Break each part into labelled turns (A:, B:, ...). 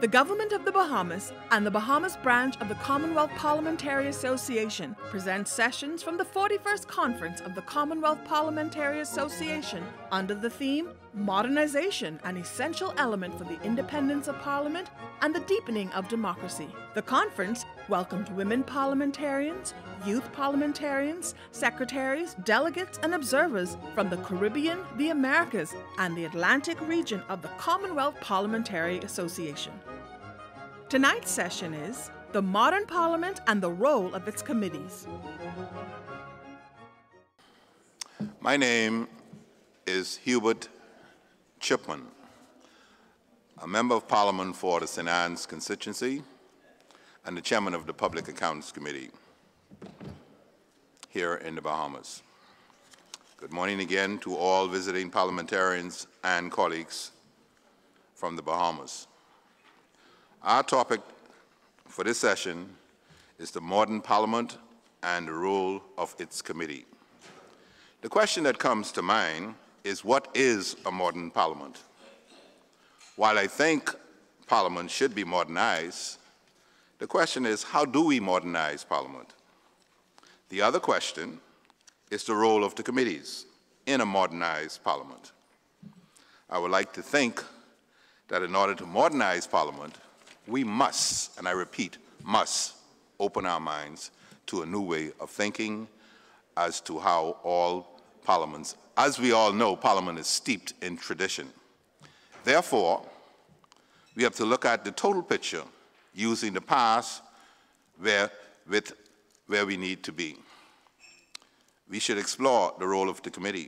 A: The Government of the Bahamas and the Bahamas branch of the Commonwealth Parliamentary Association present sessions from the 41st Conference of the Commonwealth Parliamentary Association under the theme Modernization, an Essential Element for the Independence of Parliament and the Deepening of Democracy. The conference welcomed women parliamentarians, youth parliamentarians, secretaries, delegates, and observers from the Caribbean, the Americas, and the Atlantic region of the Commonwealth Parliamentary Association. Tonight's session is The Modern Parliament and the Role of its Committees.
B: My name is Hubert Chipman, a Member of Parliament for the St. Anne's constituency and the Chairman of the Public Accounts Committee here in the Bahamas. Good morning again to all visiting parliamentarians and colleagues from the Bahamas. Our topic for this session is the modern parliament and the role of its committee. The question that comes to mind is, what is a modern parliament? While I think parliament should be modernized, the question is, how do we modernize parliament? The other question is the role of the committees in a modernized parliament. I would like to think that in order to modernize parliament, we must, and I repeat, must open our minds to a new way of thinking as to how all parliaments, as we all know, parliament is steeped in tradition. Therefore, we have to look at the total picture using the past where we need to be. We should explore the role of the committee.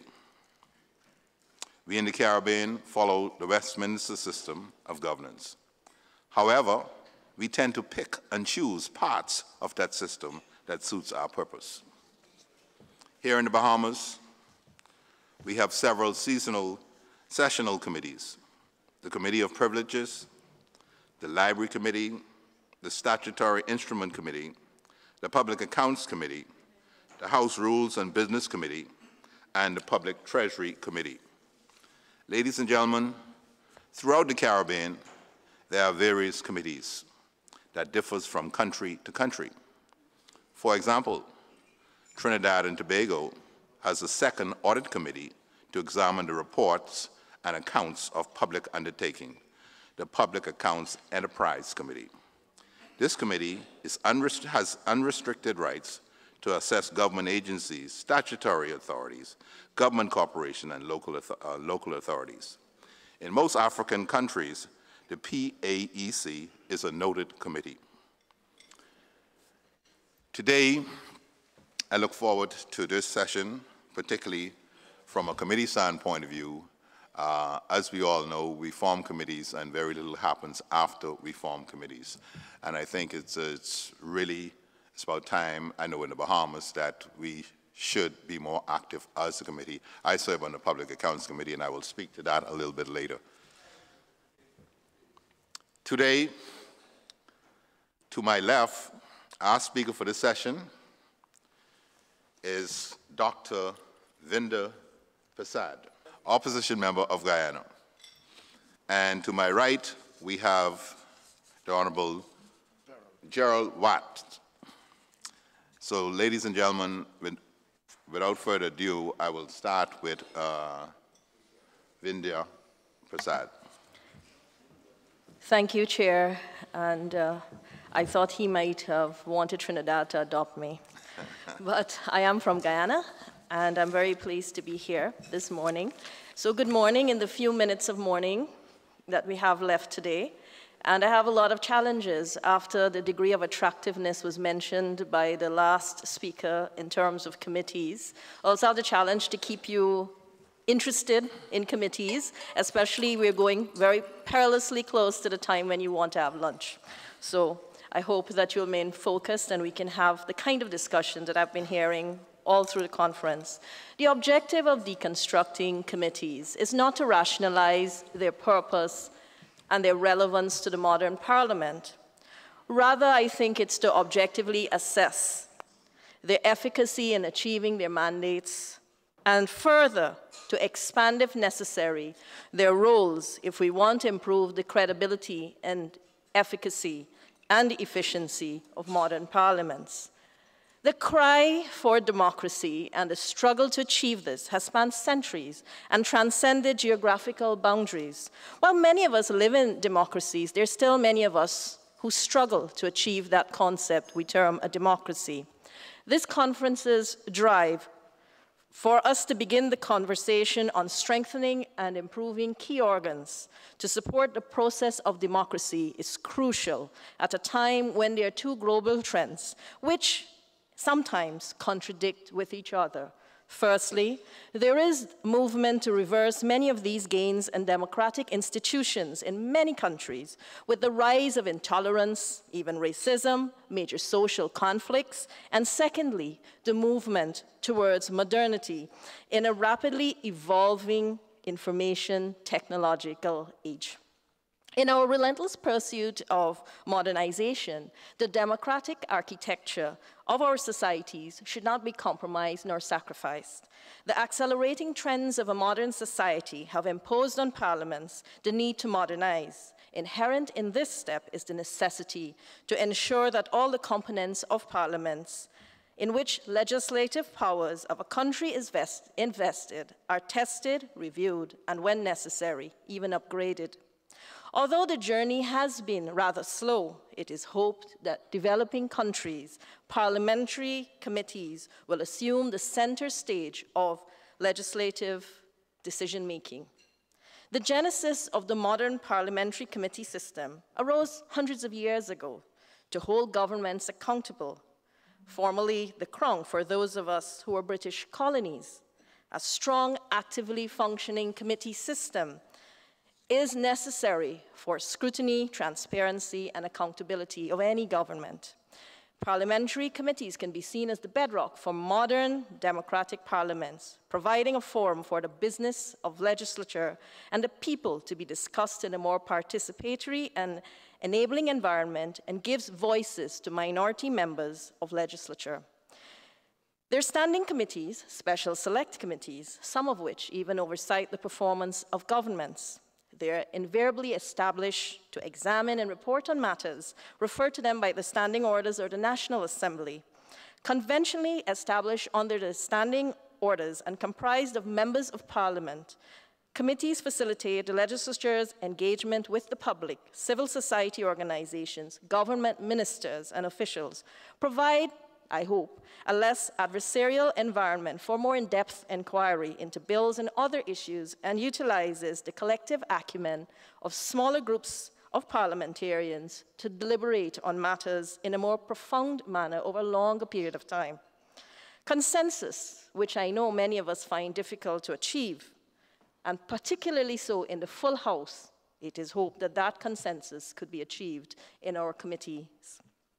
B: We in the Caribbean follow the Westminster system of governance. However, we tend to pick and choose parts of that system that suits our purpose. Here in the Bahamas, we have several sessional committees: the Committee of Privileges, the Library Committee, the Statutory Instrument Committee, the Public Accounts Committee, the House Rules and Business Committee, and the Public Treasury Committee. Ladies and gentlemen, throughout the Caribbean, there are various committees that differ from country to country. For example, Trinidad and Tobago has a second audit committee to examine the reports and accounts of public undertaking, the Public Accounts Enterprise Committee. This committee has unrestricted rights to assess government agencies, statutory authorities, government corporations, and local authorities. In most African countries, the PAEC is a noted committee. Today, I look forward to this session, particularly from a committee standpoint of view. As we all know, we form committees and very little happens after we form committees. And I think it's about time, I know in the Bahamas, that we should be more active as a committee. I serve on the Public Accounts Committee, and I will speak to that a little bit later. Today, to my left, our speaker for this session is Dr. Vinder Prasad, opposition member of Guyana. And to my right, we have the Honorable Gerald Watt. So, ladies and gentlemen, without further ado, I will start with Vinder Prasad.
C: Thank you, Chair. And I thought he might have wanted Trinidad to adopt me. But I am from Guyana, and I'm very pleased to be here this morning. So good morning in the few minutes of morning that we have left today. And I have a lot of challenges after the degree of attractiveness was mentioned by the last speaker in terms of committees. Also have the challenge to keep you interested in committees, especially we're going very perilously close to the time when you want to have lunch. So I hope that you'll remain focused and we can have the kind of discussion that I've been hearing all through the conference. The objective of deconstructing committees is not to rationalize their purpose and their relevance to the modern parliament. Rather, I think it's to objectively assess their efficacy in achieving their mandates, and further, to expand, if necessary, their roles if we want to improve the credibility and efficacy, and efficiency of modern parliaments. The cry for democracy and the struggle to achieve this has spanned centuries and transcended geographical boundaries. While many of us live in democracies, there's still many of us who struggle to achieve that concept we term a democracy. This conference's drive for us to begin the conversation on strengthening and improving key organs to support the process of democracy is crucial at a time when there are two global trends which sometimes contradict with each other. Firstly, there is movement to reverse many of these gains in democratic institutions in many countries, with the rise of intolerance, even racism, major social conflicts, and secondly, the movement towards modernity in a rapidly evolving information technological age. In our relentless pursuit of modernization, the democratic architecture of our societies should not be compromised nor sacrificed. The accelerating trends of a modern society have imposed on parliaments the need to modernize. Inherent in this step is the necessity to ensure that all the components of parliaments in which legislative powers of a country is invested are tested, reviewed, and when necessary, even upgraded. Although the journey has been rather slow, it is hoped that developing countries' parliamentary committees will assume the center stage of legislative decision-making. The genesis of the modern parliamentary committee system arose hundreds of years ago to hold governments accountable, formerly the Crown for those of us who were British colonies. A strong, actively functioning committee system is necessary for scrutiny, transparency, and accountability of any government. Parliamentary committees can be seen as the bedrock for modern democratic parliaments, providing a forum for the business of legislature and the people to be discussed in a more participatory and enabling environment, and gives voices to minority members of legislature. There are standing committees, special select committees, some of which even oversight the performance of governments. They are invariably established to examine and report on matters referred to them by the standing orders or the National Assembly. Conventionally established under the standing orders and comprised of members of Parliament, committees facilitate the legislature's engagement with the public, civil society organizations, government ministers, and officials, provide, I hope, a less adversarial environment for more in-depth inquiry into bills and other issues, and utilizes the collective acumen of smaller groups of parliamentarians to deliberate on matters in a more profound manner over a longer period of time. Consensus, which I know many of us find difficult to achieve, and particularly so in the full House, it is hoped that that consensus could be achieved in our committees.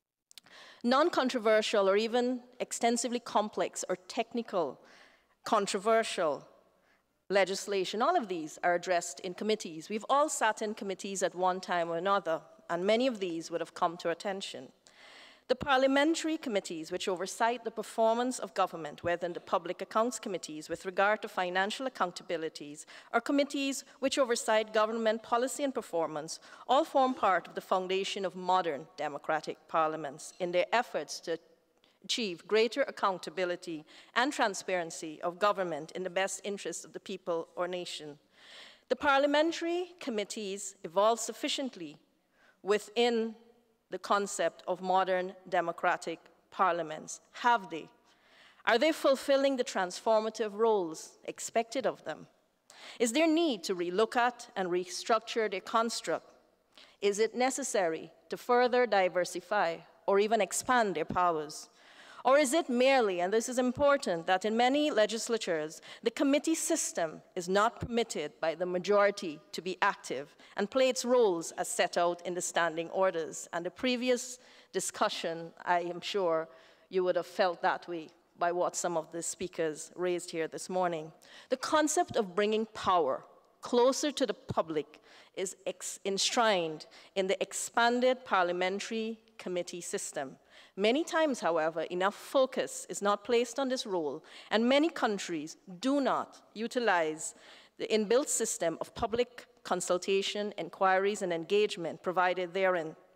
C: Non-controversial or even extensively complex or technical, controversial legislation, all of these are addressed in committees. We've all sat in committees at one time or another, and many of these would have come to our attention. The parliamentary committees which oversight the performance of government, whether in the public accounts committees with regard to financial accountabilities, or committees which oversight government policy and performance, all form part of the foundation of modern democratic parliaments in their efforts to achieve greater accountability and transparency of government in the best interests of the people or nation. The parliamentary committees evolve sufficiently within the concept of modern democratic parliaments. Have they? Are they fulfilling the transformative roles expected of them? Is there need to relook at and restructure their construct? Is it necessary to further diversify or even expand their powers? Or is it merely, and this is important, that in many legislatures, the committee system is not permitted by the majority to be active and play its roles as set out in the standing orders? And the previous discussion, I am sure you would have felt that way by what some of the speakers raised here this morning. The concept of bringing power closer to the public is enshrined in the expanded parliamentary committee system. Many times, however, enough focus is not placed on this role, and many countries do not utilize the inbuilt system of public consultation, inquiries, and engagement provided therein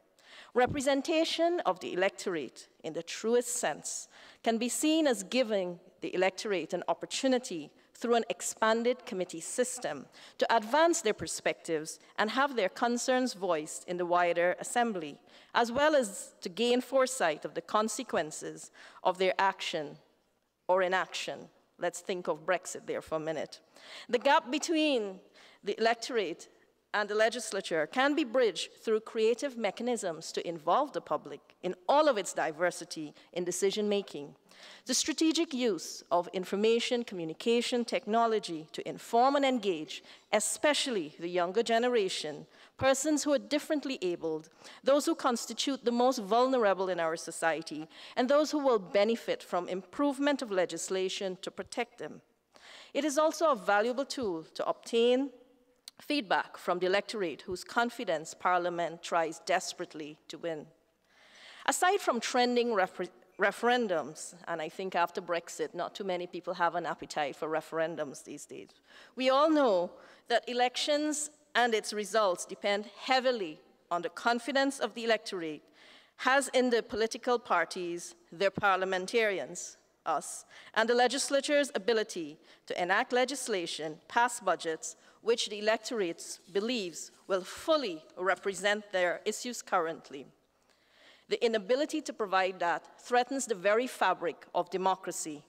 C: Representation of the electorate, in the truest sense, can be seen as giving the electorate an opportunity through an expanded committee system to advance their perspectives and have their concerns voiced in the wider assembly, as well as to gain foresight of the consequences of their action or inaction. Let's think of Brexit there for a minute. The gap between the electorate and the legislature can be bridged through creative mechanisms to involve the public in all of its diversity in decision-making. The strategic use of information communication technology to inform and engage, especially the younger generation, persons who are differently abled, those who constitute the most vulnerable in our society, and those who will benefit from improvement of legislation to protect them. It is also a valuable tool to obtain feedback from the electorate whose confidence Parliament tries desperately to win. Aside from trending referendums, and I think after Brexit, not too many people have an appetite for referendums these days, we all know that elections and its results depend heavily on the confidence of the electorate, as in the political parties, their parliamentarians, us, and the legislature's ability to enact legislation, pass budgets, which the electorate believes will fully represent their issues currently. The inability to provide that threatens the very fabric of democracy.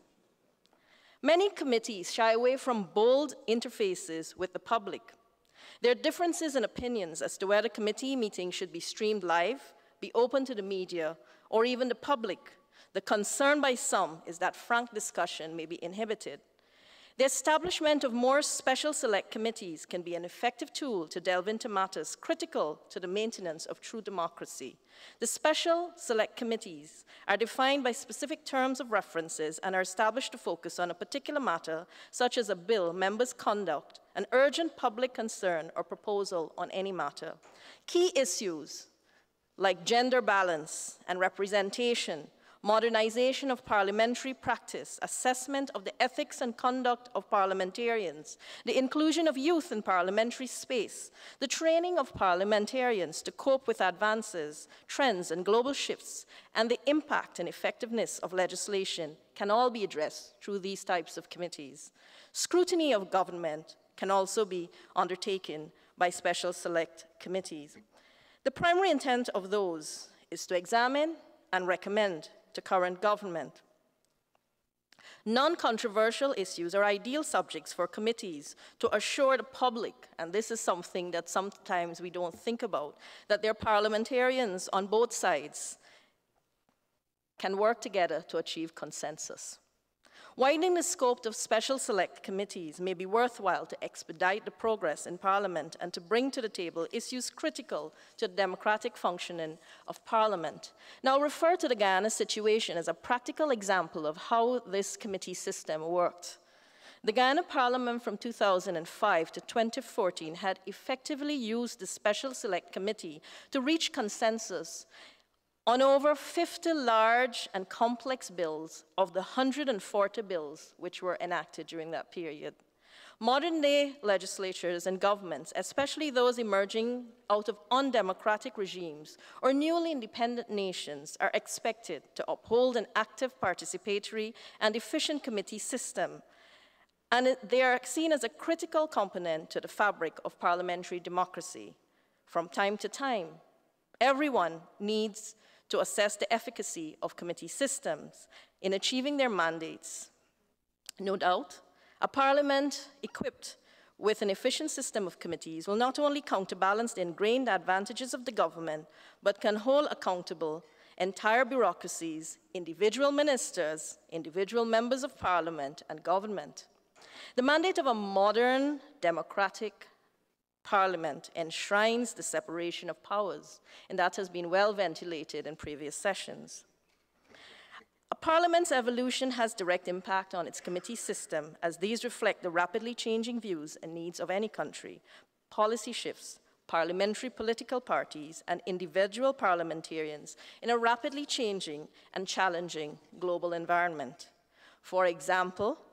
C: Many committees shy away from bold interfaces with the public. There are differences in opinions as to whether committee meetings should be streamed live, be open to the media, or even the public. The concern by some is that frank discussion may be inhibited. The establishment of more special select committees can be an effective tool to delve into matters critical to the maintenance of true democracy. The special select committees are defined by specific terms of references and are established to focus on a particular matter, such as a bill, members' conduct, an urgent public concern, or proposal on any matter. Key issues like gender balance and representation, modernization of parliamentary practice, assessment of the ethics and conduct of parliamentarians, the inclusion of youth in parliamentary space, the training of parliamentarians to cope with advances, trends, and global shifts, and the impact and effectiveness of legislation can all be addressed through these types of committees. Scrutiny of government can also be undertaken by special select committees. The primary intent of those is to examine and recommend to current government. Non-controversial issues are ideal subjects for committees to assure the public, and this is something that sometimes we don't think about, that their parliamentarians on both sides can work together to achieve consensus. Widening the scope of special select committees may be worthwhile to expedite the progress in Parliament and to bring to the table issues critical to the democratic functioning of Parliament. Now, I'll refer to the Guyana situation as a practical example of how this committee system worked. The Guyana Parliament from 2005 to 2014 had effectively used the Special Select Committee to reach consensus on over 50 large and complex bills of the 140 bills which were enacted during that period. Modern-day legislatures and governments, especially those emerging out of undemocratic regimes or newly independent nations, are expected to uphold an active, participatory, and efficient committee system, and they are seen as a critical component to the fabric of parliamentary democracy. From time to time, everyone needs to assess the efficacy of committee systems in achieving their mandates. No doubt, a parliament equipped with an efficient system of committees will not only counterbalance the ingrained advantages of the government, but can hold accountable entire bureaucracies, individual ministers, individual members of parliament, and government. The mandate of a modern, democratic Parliament enshrines the separation of powers, and that has been well ventilated in previous sessions. A Parliament's evolution has direct impact on its committee system, as these reflect the rapidly changing views and needs of any country, policy shifts, parliamentary political parties, and individual parliamentarians in a rapidly changing and challenging global environment. For example,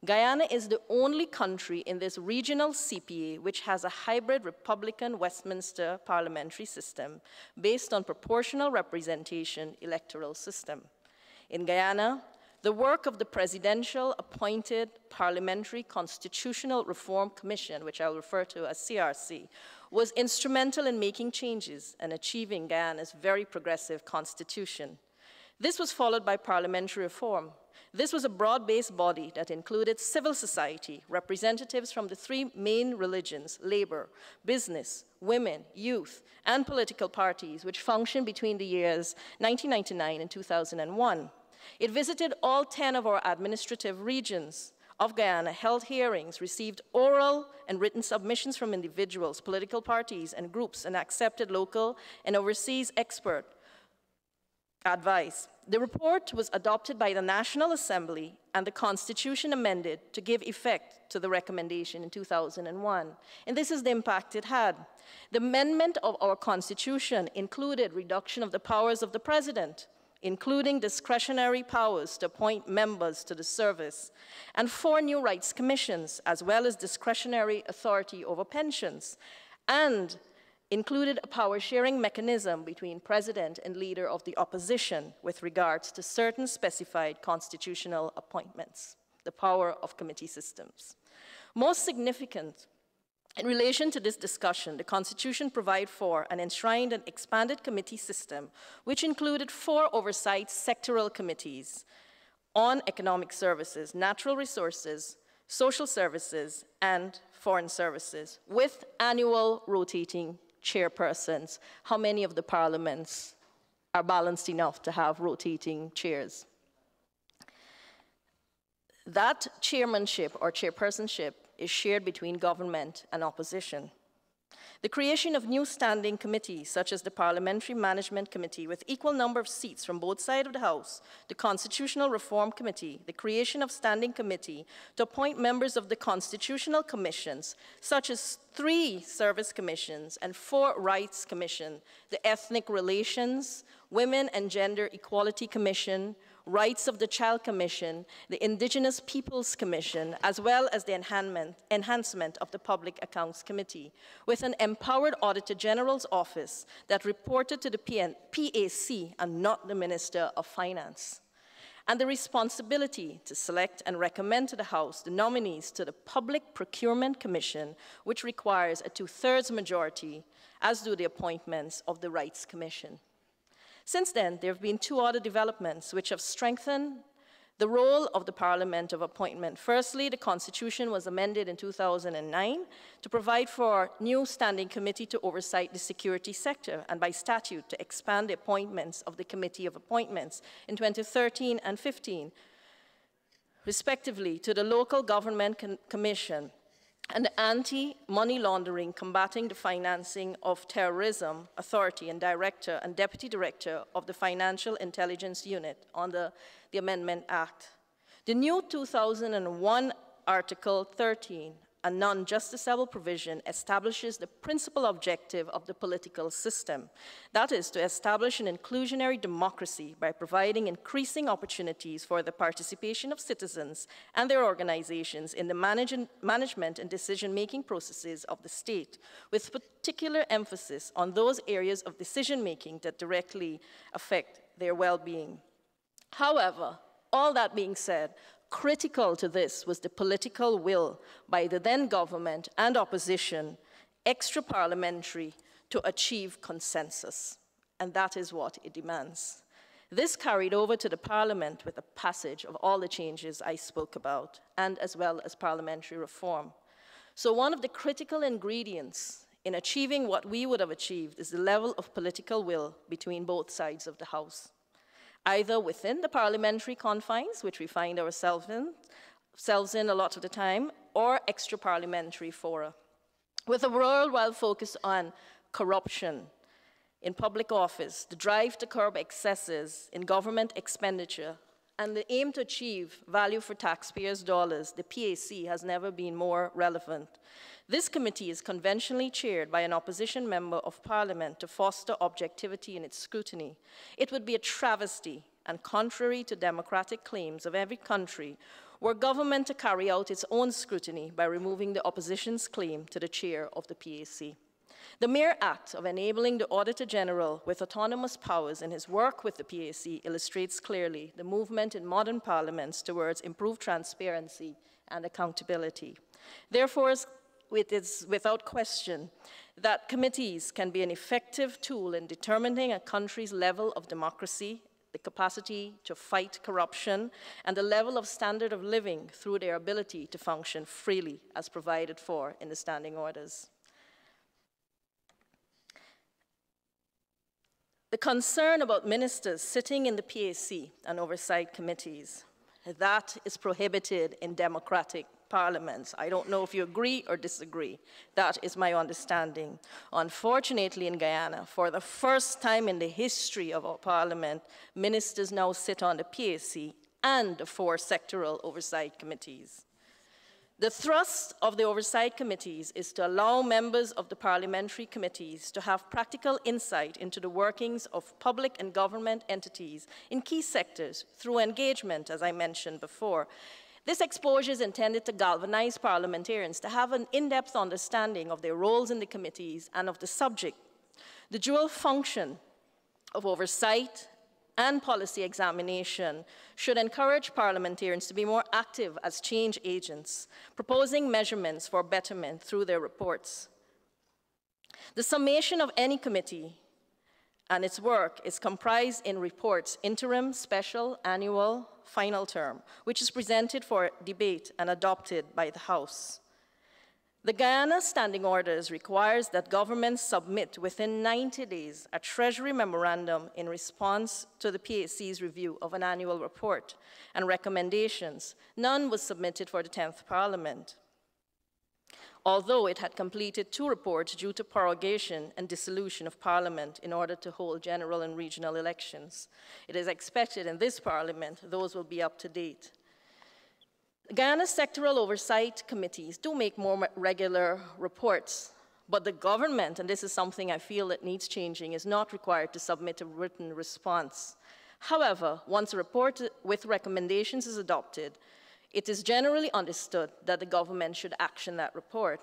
C: Guyana is the only country in this regional CPA which has a hybrid Republican Westminster parliamentary system based on proportional representation electoral system. In Guyana, the work of the presidential appointed Parliamentary Constitutional Reform Commission, which I will refer to as CRC, was instrumental in making changes and achieving Guyana's very progressive constitution. This was followed by parliamentary reform. This was a broad-based body that included civil society, representatives from the three main religions, labor, business, women, youth, and political parties, which functioned between the years 1999 and 2001. It visited all 10 of our administrative regions of Guyana, held hearings, received oral and written submissions from individuals, political parties, and groups, and accepted local and overseas expert advice. The report was adopted by the National Assembly and the Constitution amended to give effect to the recommendation in 2001. And this is the impact it had. The amendment of our Constitution included reduction of the powers of the President, including discretionary powers to appoint members to the service, and 4 new rights commissions, as well as discretionary authority over pensions, and included a power-sharing mechanism between President and Leader of the Opposition with regards to certain specified constitutional appointments, the power of committee systems. Most significant, in relation to this discussion, the Constitution provided for and enshrined an expanded committee system, which included 4 oversight sectoral committees on economic services, natural resources, social services, and foreign services, with annual rotating chairpersons. How many of the parliaments are balanced enough to have rotating chairs? That chairmanship or chairpersonship is shared between government and opposition. The creation of new standing committees, such as the Parliamentary Management Committee, with equal number of seats from both sides of the House, the Constitutional Reform Committee, the creation of standing committee to appoint members of the constitutional commissions, such as 3 service commissions and 4 rights commission, the Ethnic Relations, Women and Gender Equality Commission, Rights of the Child Commission, the Indigenous Peoples Commission, as well as the enhancement of the Public Accounts Committee, with an empowered Auditor General's office that reported to the PAC and not the Minister of Finance, and the responsibility to select and recommend to the House the nominees to the Public Procurement Commission, which requires a 2/3 majority, as do the appointments of the Rights Commission. Since then, there have been 2 other developments which have strengthened the role of the Parliament of appointment. Firstly, the Constitution was amended in 2009 to provide for a new standing committee to oversight the security sector, and by statute to expand the appointments of the Committee of Appointments in 2013 and 15, respectively, to the Local Government Commission and the Anti-Money Laundering, Combating the Financing of Terrorism Authority and Director and Deputy Director of the Financial Intelligence Unit under the Amendment Act. The new 2001 Article 13, a non-justiciable provision, establishes the principal objective of the political system. That is, to establish an inclusionary democracy by providing increasing opportunities for the participation of citizens and their organizations in the management and decision-making processes of the state, with particular emphasis on those areas of decision-making that directly affect their well-being. However, all that being said, critical to this was the political will by the then government and opposition, extra-parliamentary, to achieve consensus. And that is what it demands. This carried over to the Parliament with the passage of all the changes I spoke about, and as well as parliamentary reform. So one of the critical ingredients in achieving what we would have achieved is the level of political will between both sides of the House, either within the parliamentary confines, which we find ourselves in a lot of the time, or extra-parliamentary fora. With a worldwide focus on corruption in public office, the drive to curb excesses in government expenditure, and the aim to achieve value for taxpayers' dollars, the PAC has never been more relevant. This committee is conventionally chaired by an opposition member of Parliament to foster objectivity in its scrutiny. It would be a travesty and contrary to democratic claims of every country were government to carry out its own scrutiny by removing the opposition's claim to the chair of the PAC. The mere act of enabling the Auditor General with autonomous powers in his work with the PAC illustrates clearly the movement in modern parliaments towards improved transparency and accountability. Therefore, it is without question that committees can be an effective tool in determining a country's level of democracy, the capacity to fight corruption, and the level of standard of living through their ability to function freely as provided for in the standing orders. The concern about ministers sitting in the PAC and oversight committees, that is prohibited in democratic parliaments. I don't know if you agree or disagree. That is my understanding. Unfortunately, in Guyana, for the first time in the history of our parliament, ministers now sit on the PAC and the 4 sectoral oversight committees. The thrust of the oversight committees is to allow members of the parliamentary committees to have practical insight into the workings of public and government entities in key sectors through engagement, as I mentioned before. This exposure is intended to galvanize parliamentarians to have an in-depth understanding of their roles in the committees and of the subject. The dual function of oversight and policy examination should encourage parliamentarians to be more active as change agents, proposing measurements for betterment through their reports. The summation of any committee and its work is comprised in reports, interim, special, annual, final term, which is presented for debate and adopted by the House. The Guyana Standing Orders requires that governments submit within 90 days a Treasury memorandum in response to the PAC's review of an annual report and recommendations. None was submitted for the 10th Parliament, although it had completed 2 reports due to prorogation and dissolution of Parliament in order to hold general and regional elections. It is expected in this Parliament those will be up to date. Guyana's sectoral oversight committees do make more regular reports, but the government, and this is something I feel that needs changing, is not required to submit a written response. However, once a report with recommendations is adopted, it is generally understood that the government should action that report.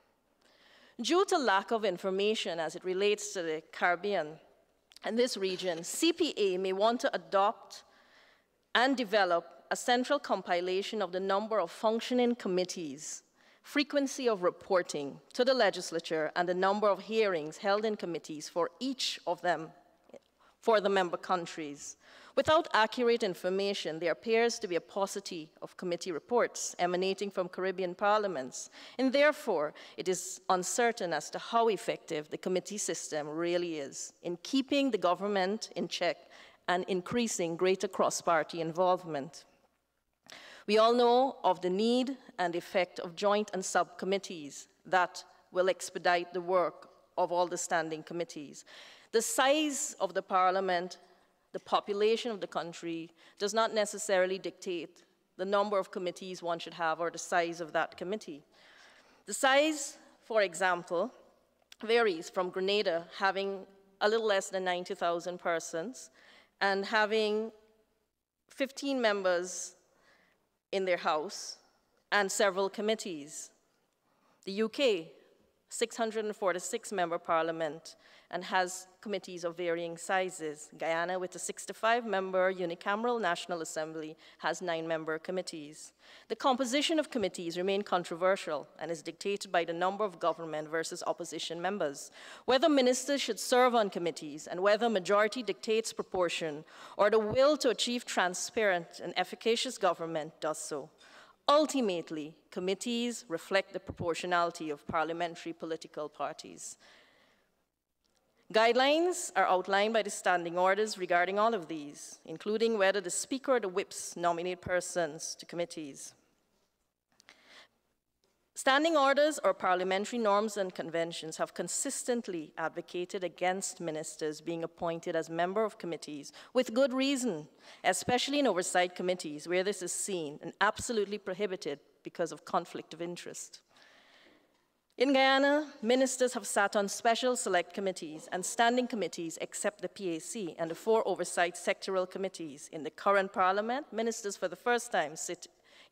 C: Due to lack of information as it relates to the Caribbean and this region, CPA may want to adopt and develop a central compilation of the number of functioning committees, frequency of reporting to the legislature, and the number of hearings held in committees for each of them for the member countries. Without accurate information, there appears to be a paucity of committee reports emanating from Caribbean parliaments, and therefore it is uncertain as to how effective the committee system really is in keeping the government in check and increasing greater cross-party involvement. We all know of the need and effect of joint and subcommittees that will expedite the work of all the standing committees. The size of the parliament, the population of the country, does not necessarily dictate the number of committees one should have or the size of that committee. The size, for example, varies from Grenada having a little less than 90,000 persons and having 15 members in their house and several committees. The UK, 646-member parliament, and has committees of varying sizes. Guyana, with a 65-member unicameral National Assembly, has 9-member committees. The composition of committees remain controversial and is dictated by the number of government versus opposition members. Whether ministers should serve on committees and whether majority dictates proportion or the will to achieve transparent and efficacious government does so. Ultimately, committees reflect the proportionality of parliamentary political parties. Guidelines are outlined by the standing orders regarding all of these, including whether the Speaker or the whips nominate persons to committees. Standing orders or parliamentary norms and conventions have consistently advocated against ministers being appointed as member of committees with good reason, especially in oversight committees where this is seen and absolutely prohibited because of conflict of interest. In Guyana, ministers have sat on special select committees and standing committees except the PAC and the 4 oversight sectoral committees. In the current parliament, ministers for the first time sit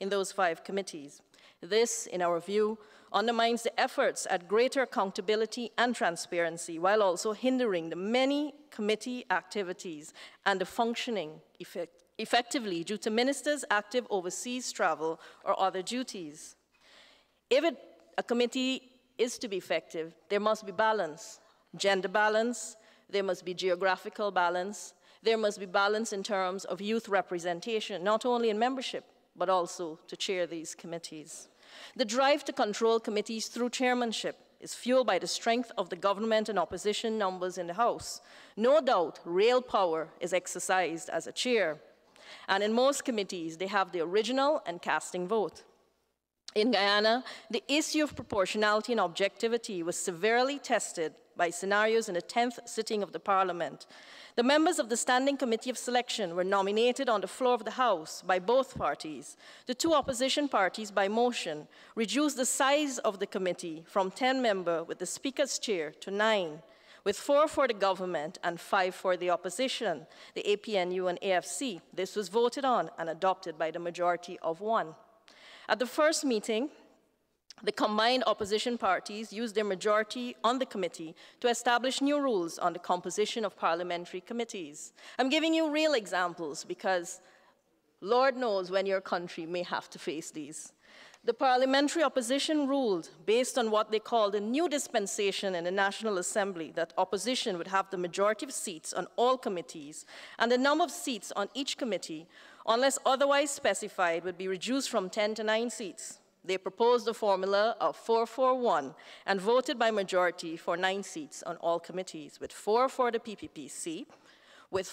C: in those 5 committees. This, in our view, undermines the efforts at greater accountability and transparency, while also hindering the many committee activities and the functioning effectively due to ministers' active overseas travel or other duties. If a committee is to be effective, there must be balance, gender balance, there must be geographical balance, there must be balance in terms of youth representation, not only in membership, but also to chair these committees. The drive to control committees through chairmanship is fueled by the strength of the government and opposition numbers in the House. No doubt, real power is exercised as a chair. And in most committees, they have the original and casting vote. In Guyana, the issue of proportionality and objectivity was severely tested by scenarios in the 10th sitting of the Parliament. The members of the Standing Committee of Selection were nominated on the floor of the House by both parties. The 2 opposition parties, by motion, reduced the size of the committee from 10-member with the Speaker's chair to 9, with 4 for the government and 5 for the opposition, the APNU and AFC. This was voted on and adopted by the majority of 1. At the first meeting, the combined opposition parties used their majority on the committee to establish new rules on the composition of parliamentary committees. I'm giving you real examples because Lord knows when your country may have to face these. The parliamentary opposition ruled, based on what they called a new dispensation in the National Assembly, that opposition would have the majority of seats on all committees, and the number of seats on each committee, unless otherwise specified, would be reduced from 10 to 9 seats. They proposed a formula of 4-4-1 and voted by majority for 9 seats on all committees, with 4 for the PPPC, with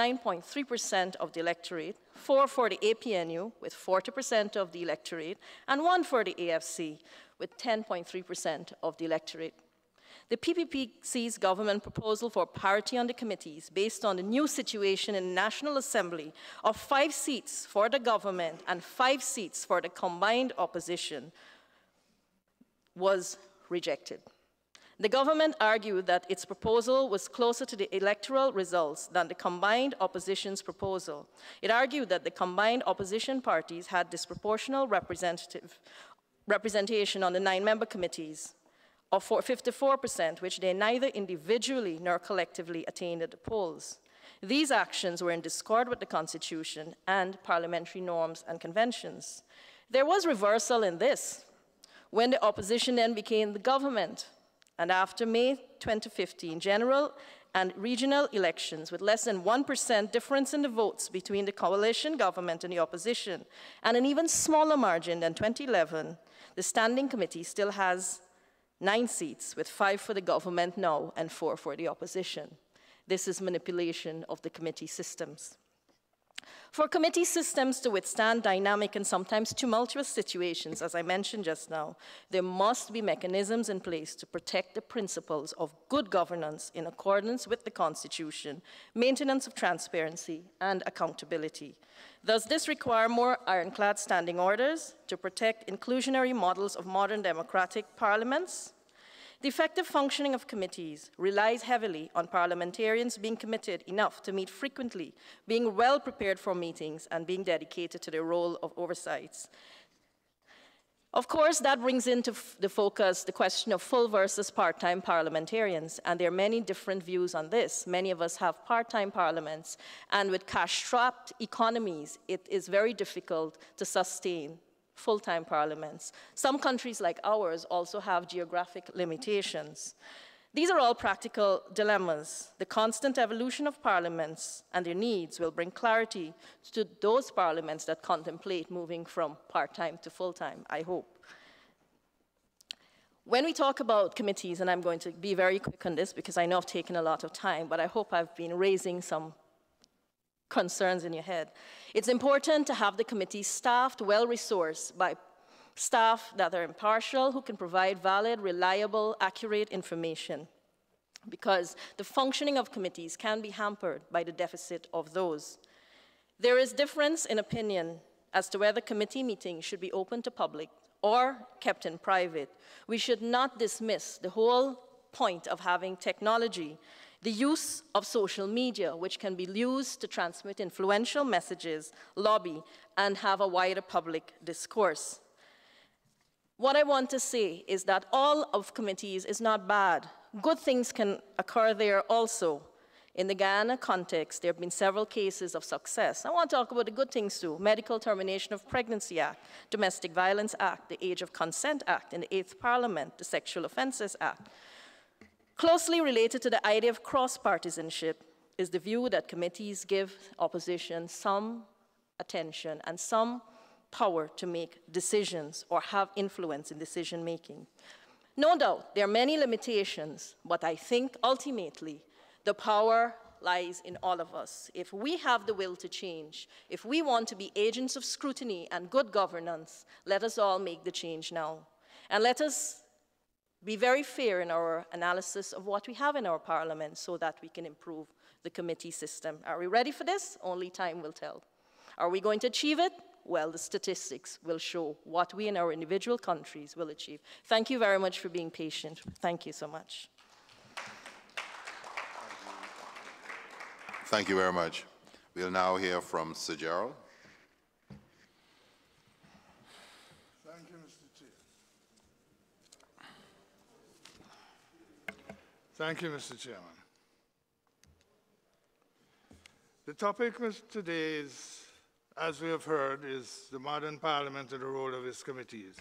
C: 49.3% of the electorate, 4 for the APNU, with 40% of the electorate, and 1 for the AFC, with 10.3% of the electorate. The PPPC's government proposal for parity on the committees, based on the new situation in the National Assembly of 5 seats for the government and 5 seats for the combined opposition, was rejected. The government argued that its proposal was closer to the electoral results than the combined opposition's proposal. It argued that the combined opposition parties had disproportional representation on the 9-member committees of 54%, which they neither individually nor collectively attained at the polls. These actions were in discord with the Constitution and parliamentary norms and conventions. There was reversal in this when the opposition then became the government. And after May 2015, general and regional elections with less than 1% difference in the votes between the coalition government and the opposition, and an even smaller margin than 2011, the Standing Committee still has 9 seats, with 5 for the government now and 4 for the opposition. This is manipulation of the committee systems. For committee systems to withstand dynamic and sometimes tumultuous situations, as I mentioned just now, there must be mechanisms in place to protect the principles of good governance in accordance with the Constitution, maintenance of transparency, and accountability. Does this require more ironclad standing orders to protect inclusionary models of modern democratic parliaments? The effective functioning of committees relies heavily on parliamentarians being committed enough to meet frequently, being well prepared for meetings, and being dedicated to their role of oversight. Of course, that brings into the focus the question of full versus part-time parliamentarians, and there are many different views on this. Many of us have part-time parliaments, and with cash-strapped economies, it is very difficult to sustain full-time parliaments. Some countries like ours also have geographic limitations. These are all practical dilemmas. The constant evolution of parliaments and their needs will bring clarity to those parliaments that contemplate moving from part-time to full-time, I hope. When we talk about committees, and I'm going to be very quick on this because I know I've taken a lot of time, but I hope I've been raising some concerns in your head. It's important to have the committee staffed, well-resourced by staff that are impartial, who can provide valid, reliable, accurate information, because the functioning of committees can be hampered by the deficit of those. There is difference in opinion as to whether committee meetings should be open to public or kept in private. We should not dismiss the whole point of having technology, the use of social media, which can be used to transmit influential messages, lobby, and have a wider public discourse. What I want to say is that all of committees is not bad. Good things can occur there also. In the Guyana context, there have been several cases of success. I want to talk about the good things too. Medical Termination of Pregnancy Act, Domestic Violence Act, the Age of Consent Act in the 8th Parliament, the Sexual Offences Act. Closely related to the idea of cross-partisanship is the view that committees give opposition some attention and some power to make decisions or have influence in decision-making. No doubt, there are many limitations, but I think ultimately the power lies in all of us. If we have the will to change, if we want to be agents of scrutiny and good governance, let us all make the change now. And let us be very fair in our analysis of what we have in our parliament so that we can improve the committee system. Are we ready for this? Only time will tell. Are we going to achieve it? Well, the statistics will show what we in our individual countries will achieve. Thank you very much for being patient. Thank you so much.
B: Thank you very much. We'll now hear from Sir Gerald.
D: Thank you, Mr. Chair. Thank you, Mr. Chairman. The topic today is, as we have heard, is the modern parliament and the role of its committees.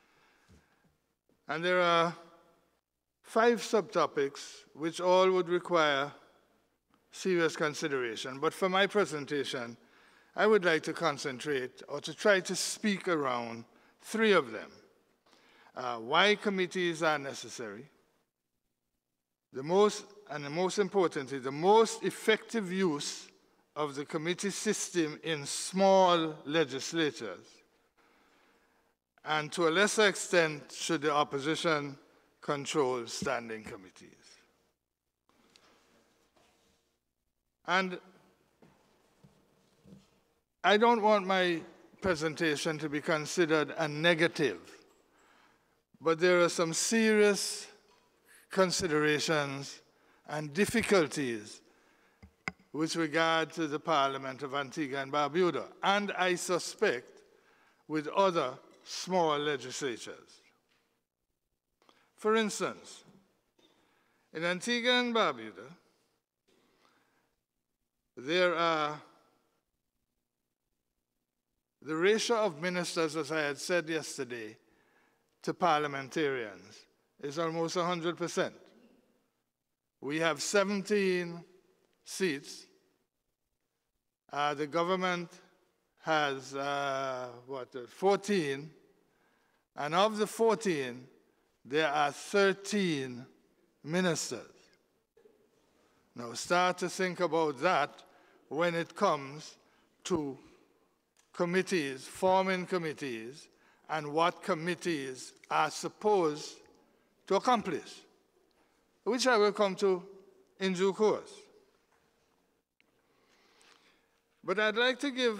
D: And there are 5 subtopics which all would require serious consideration. But for my presentation, I would like to concentrate or to try to speak around 3 of them. Why committees are necessary, the most importantly, the most effective use of the committee system in small legislatures, and to a lesser extent, should the opposition control standing committees. And I don't want my presentation to be considered a negative, but there are some serious considerations and difficulties with regard to the Parliament of Antigua and Barbuda, and I suspect with other small legislatures. For instance, in Antigua and Barbuda, there are the ratio of ministers, as I had said yesterday, to parliamentarians is almost 100%. We have 17 seats. The government has, 14, and of the 14, there are 13 ministers. Now start to think about that when it comes to committees, forming committees, and what committees are supposed to accomplish, which I will come to in due course. But I'd like to give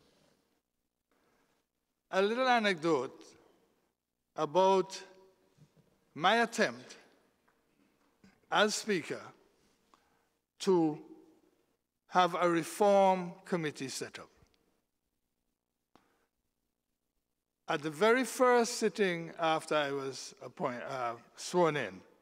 D: a little anecdote about my attempt as Speaker to have a reform committee set up. At the very first sitting after I was sworn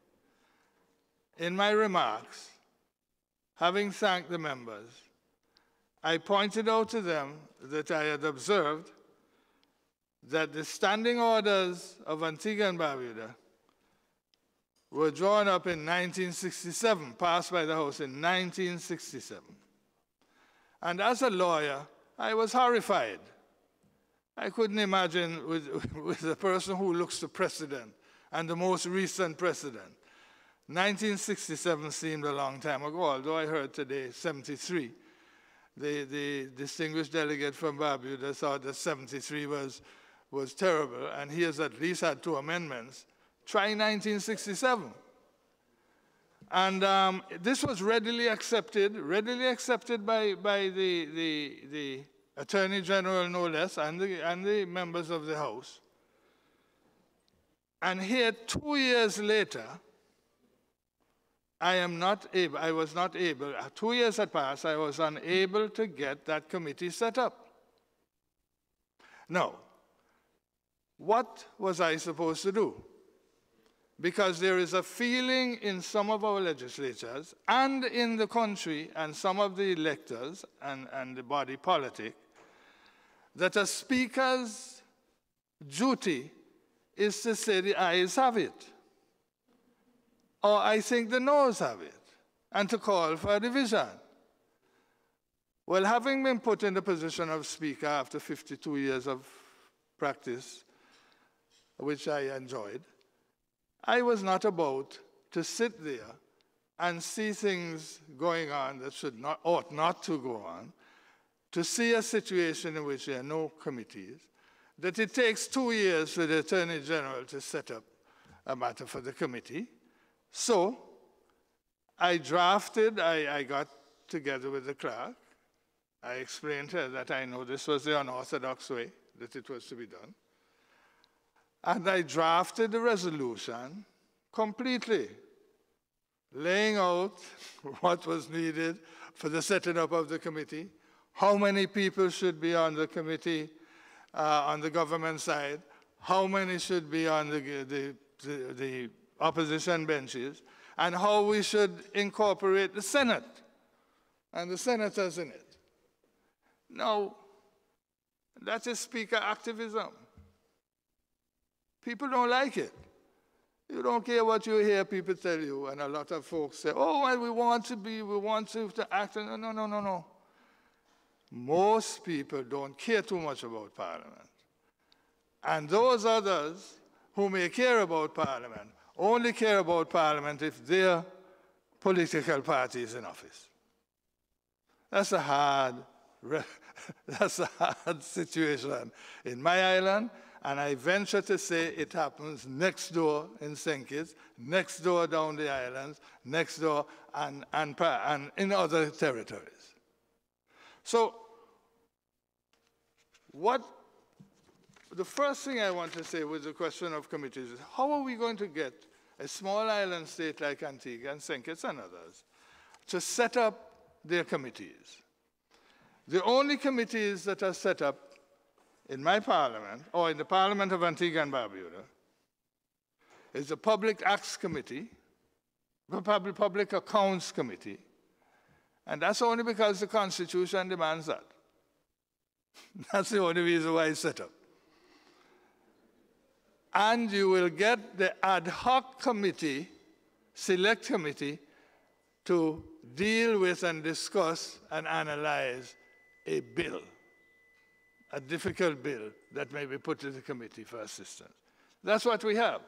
D: in my remarks, having thanked the members, I pointed out to them that I had observed that the standing orders of Antigua and Barbuda were drawn up in 1967, passed by the House in 1967. And as a lawyer, I was horrified. I couldn't imagine with the person who looks to precedent, and the most recent precedent. 1967 seemed a long time ago, although I heard today 73. The distinguished delegate from Barbuda thought that 73 was terrible, and he has at least had 2 amendments. Try 1967. And this was readily accepted by the Attorney General, no less, and the members of the House. And here, 2 years later, I was not able, 2 years had passed, I was unable to get that committee set up. Now, what was I supposed to do? Because there is a feeling in some of our legislatures and in the country and some of the electors and the body politic that a speaker's duty is to say the ayes have it, or I think the noes have it, and to call for a division. Well, having been put in the position of speaker after 52 years of practice, which I enjoyed, I was not about to sit there and see things going on that ought not to go on, to see a situation in which there are no committees, that it takes 2 years for the Attorney General to set up a matter for the committee. So I got together with the clerk. I explained to her that I know this was the unorthodox way that it was to be done. And I drafted the resolution completely, laying out what was needed for the setting up of the committee, how many people should be on the committee on the government side, how many should be on the opposition benches, and how we should incorporate the Senate and the senators in it. Now, that is speaker activism. People don't like it. You don't care what you hear people tell you, and a lot of folks say, oh, well, we want to act. No, no, no, no, no. Most people don't care too much about Parliament. And those others who may care about Parliament only care about Parliament if their political party is in office. That's a hard situation in my island, and I venture to say it happens next door in St. Kitts, next door down the islands, next door and in other territories. So the first thing I want to say with the question of committees is, how are we going to get a small island state like Antigua and St. Kitts and others to set up their committees? The only committees that are set up in my parliament, or in the Parliament of Antigua and Barbuda, is the Public Acts Committee, the Public Accounts Committee, and that's only because the Constitution demands that. That's the only reason why it's set up. And you will get the ad hoc committee, select committee, to deal with and discuss and analyze a bill, a difficult bill that may be put to the committee for assistance. That's what we have.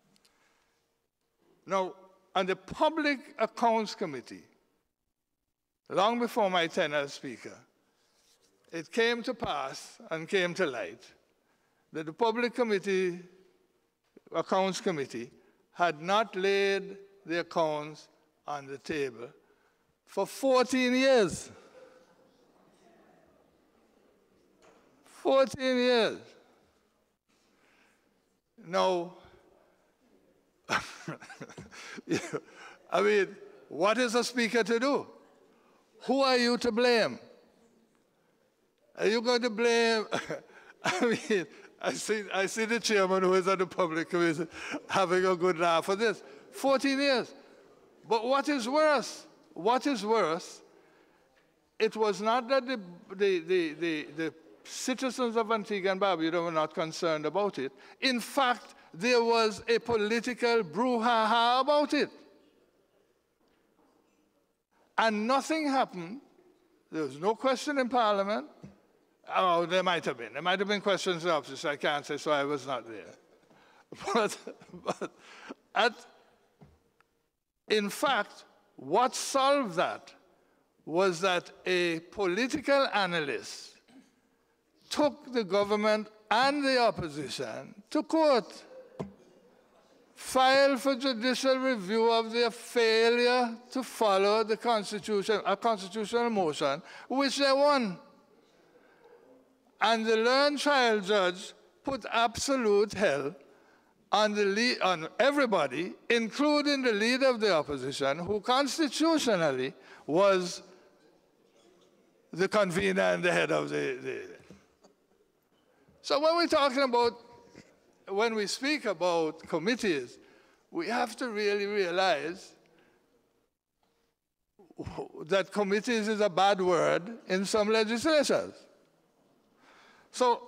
D: Now, on the Public Accounts Committee, long before my tenure as Speaker, it came to pass and came to light that the Public Accounts Committee had not laid the accounts on the table for 14 years. 14 years. Now, I mean, what is a speaker to do? Who are you to blame? Are you going to blame? I mean, I see the chairman who is on the public committee having a good laugh for this. 14 years. But what is worse? What is worse? It was not that the citizens of Antigua and Barbuda were not concerned about it. In fact, there was a political brouhaha about it. And nothing happened. There was no question in Parliament. Oh, there might have been. There might have been questions in the office. I can't say, so I was not there. In fact, what solved that was that a political analyst took the government and the opposition to court, filed for judicial review of their failure to follow the Constitution, a constitutional motion, which they won. And the learned trial judge put absolute hell on everybody, including the leader of the opposition, who constitutionally was the convener and the head of the. So when we speak about committees, we have to really realize that committees is a bad word in some legislatures. So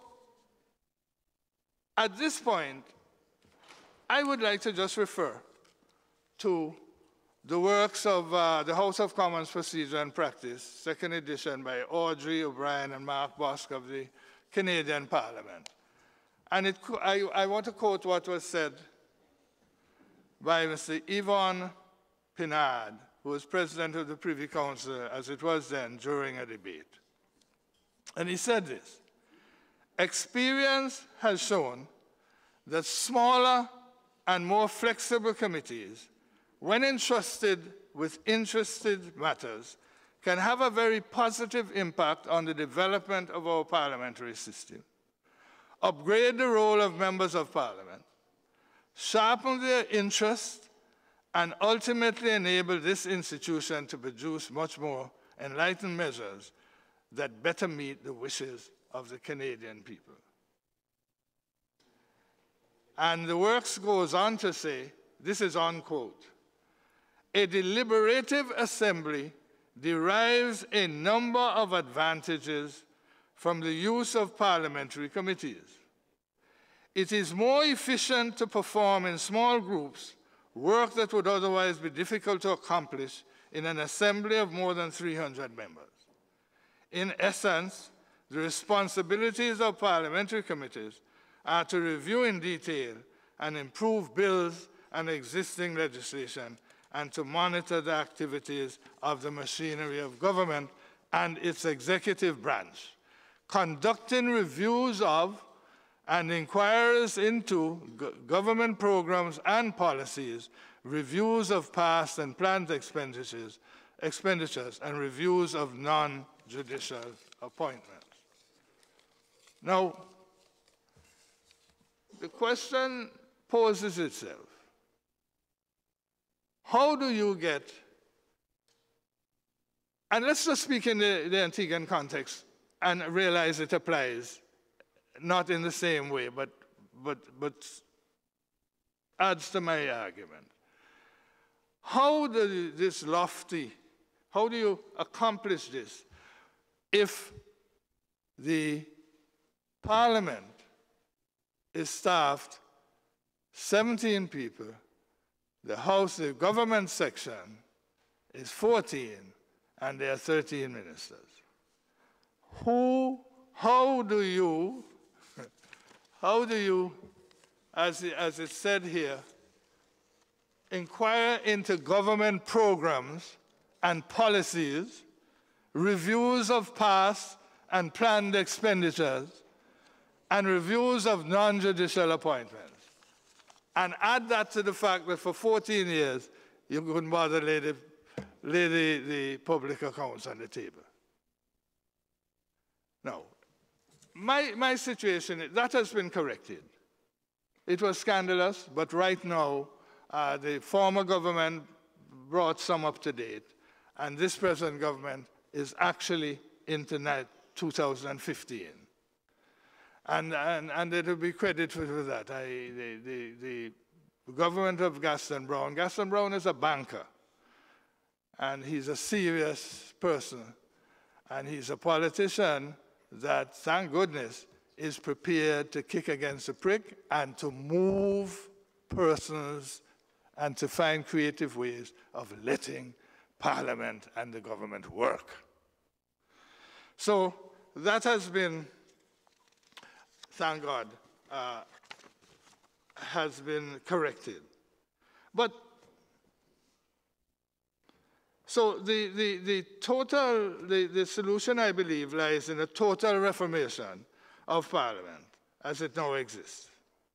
D: at this point, I would like to just refer to the works of the House of Commons Procedure and Practice, second edition by Audrey O'Brien and Mark Bosk of the Canadian Parliament. And I want to quote what was said by Mr. Yvonne Pinard, who was president of the Privy Council, as it was then, during a debate. And he said this: experience has shown that smaller and more flexible committees, when entrusted with interested matters, can have a very positive impact on the development of our parliamentary system, upgrade the role of members of parliament, sharpen their interest, and ultimately enable this institution to produce much more enlightened measures that better meet the wishes of the Canadian people. And the works goes on to say, this is unquote, a deliberative assembly derives a number of advantages from the use of parliamentary committees. It is more efficient to perform in small groups work that would otherwise be difficult to accomplish in an assembly of more than 300 members. In essence, the responsibilities of parliamentary committees are to review in detail and improve bills and existing legislation, and to monitor the activities of the machinery of government and its executive branch, conducting reviews of and inquiries into government programs and policies, reviews of past and planned expenditures, and reviews of non-judicial appointments. Now, the question poses itself. How do you get, and let's just speak in the Antiguan context and realize it applies, not in the same way, but adds to my argument. How do you accomplish this if the Parliament is staffed 17 people, the House, the government section is 14, and there are 13 ministers? How do you, as it's said here, inquire into government programs and policies, reviews of past and planned expenditures, and reviews of non-judicial appointments, and add that to the fact that for 14 years, you couldn't bother lay the public accounts on the table? Now, my situation, that has been corrected. It was scandalous, but right now, the former government brought some up to date, and this present government is actually into 2015. And it will be credit for that. The government of Gaston Brown is a banker, and he's a serious person, and he's a politician that, thank goodness, is prepared to kick against the prick and to move persons and to find creative ways of letting Parliament and the government work. So that has been, thank God, has been corrected. But so the solution, I believe, lies in a total reformation of Parliament as it now exists.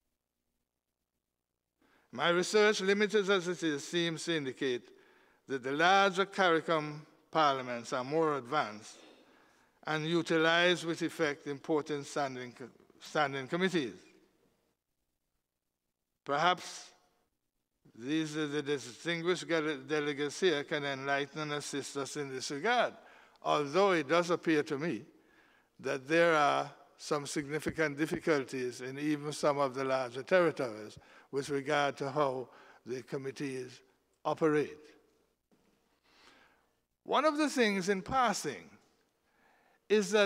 D: My research, limited as it is, seems to indicate that the larger CARICOM parliaments are more advanced and utilize with effect important standing committees. Perhaps these are the distinguished delegates here can enlighten and assist us in this regard, although it does appear to me that there are some significant difficulties in even some of the larger territories with regard to how the committees operate. One of the things in passing is that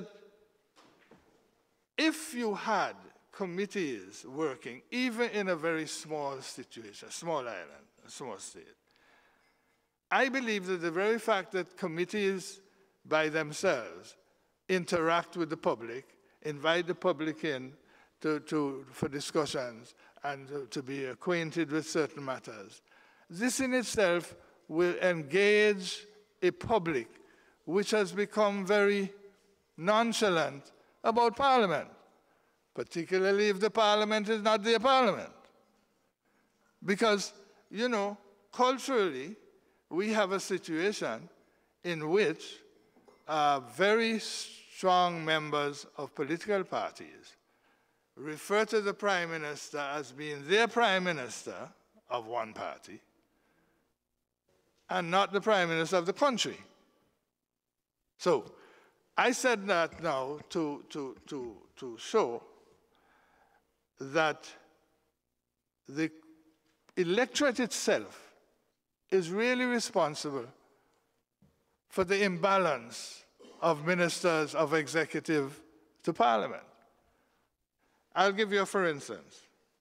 D: if you had committees working, even in a very small situation, small island, a small state, I believe that the very fact that committees by themselves interact with the public, invite the public in for discussions and to be acquainted with certain matters, this in itself will engage a public which has become very nonchalant about Parliament, particularly if the Parliament is not their Parliament. Because, you know, culturally, we have a situation in which very strong members of political parties refer to the Prime Minister as being their Prime Minister of one party and not the Prime Minister of the country. So, I said that now to show that the electorate itself is really responsible for the imbalance of ministers of executive to Parliament. I'll give you a for instance.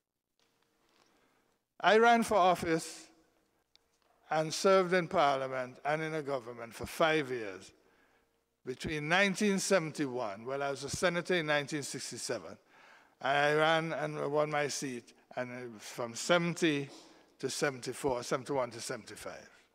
D: I ran for office and served in Parliament and in a government for 5 years, between 1971, well, I was a senator in 1967, and I ran and won my seat, and it was from 70 to 74, 71 to 75.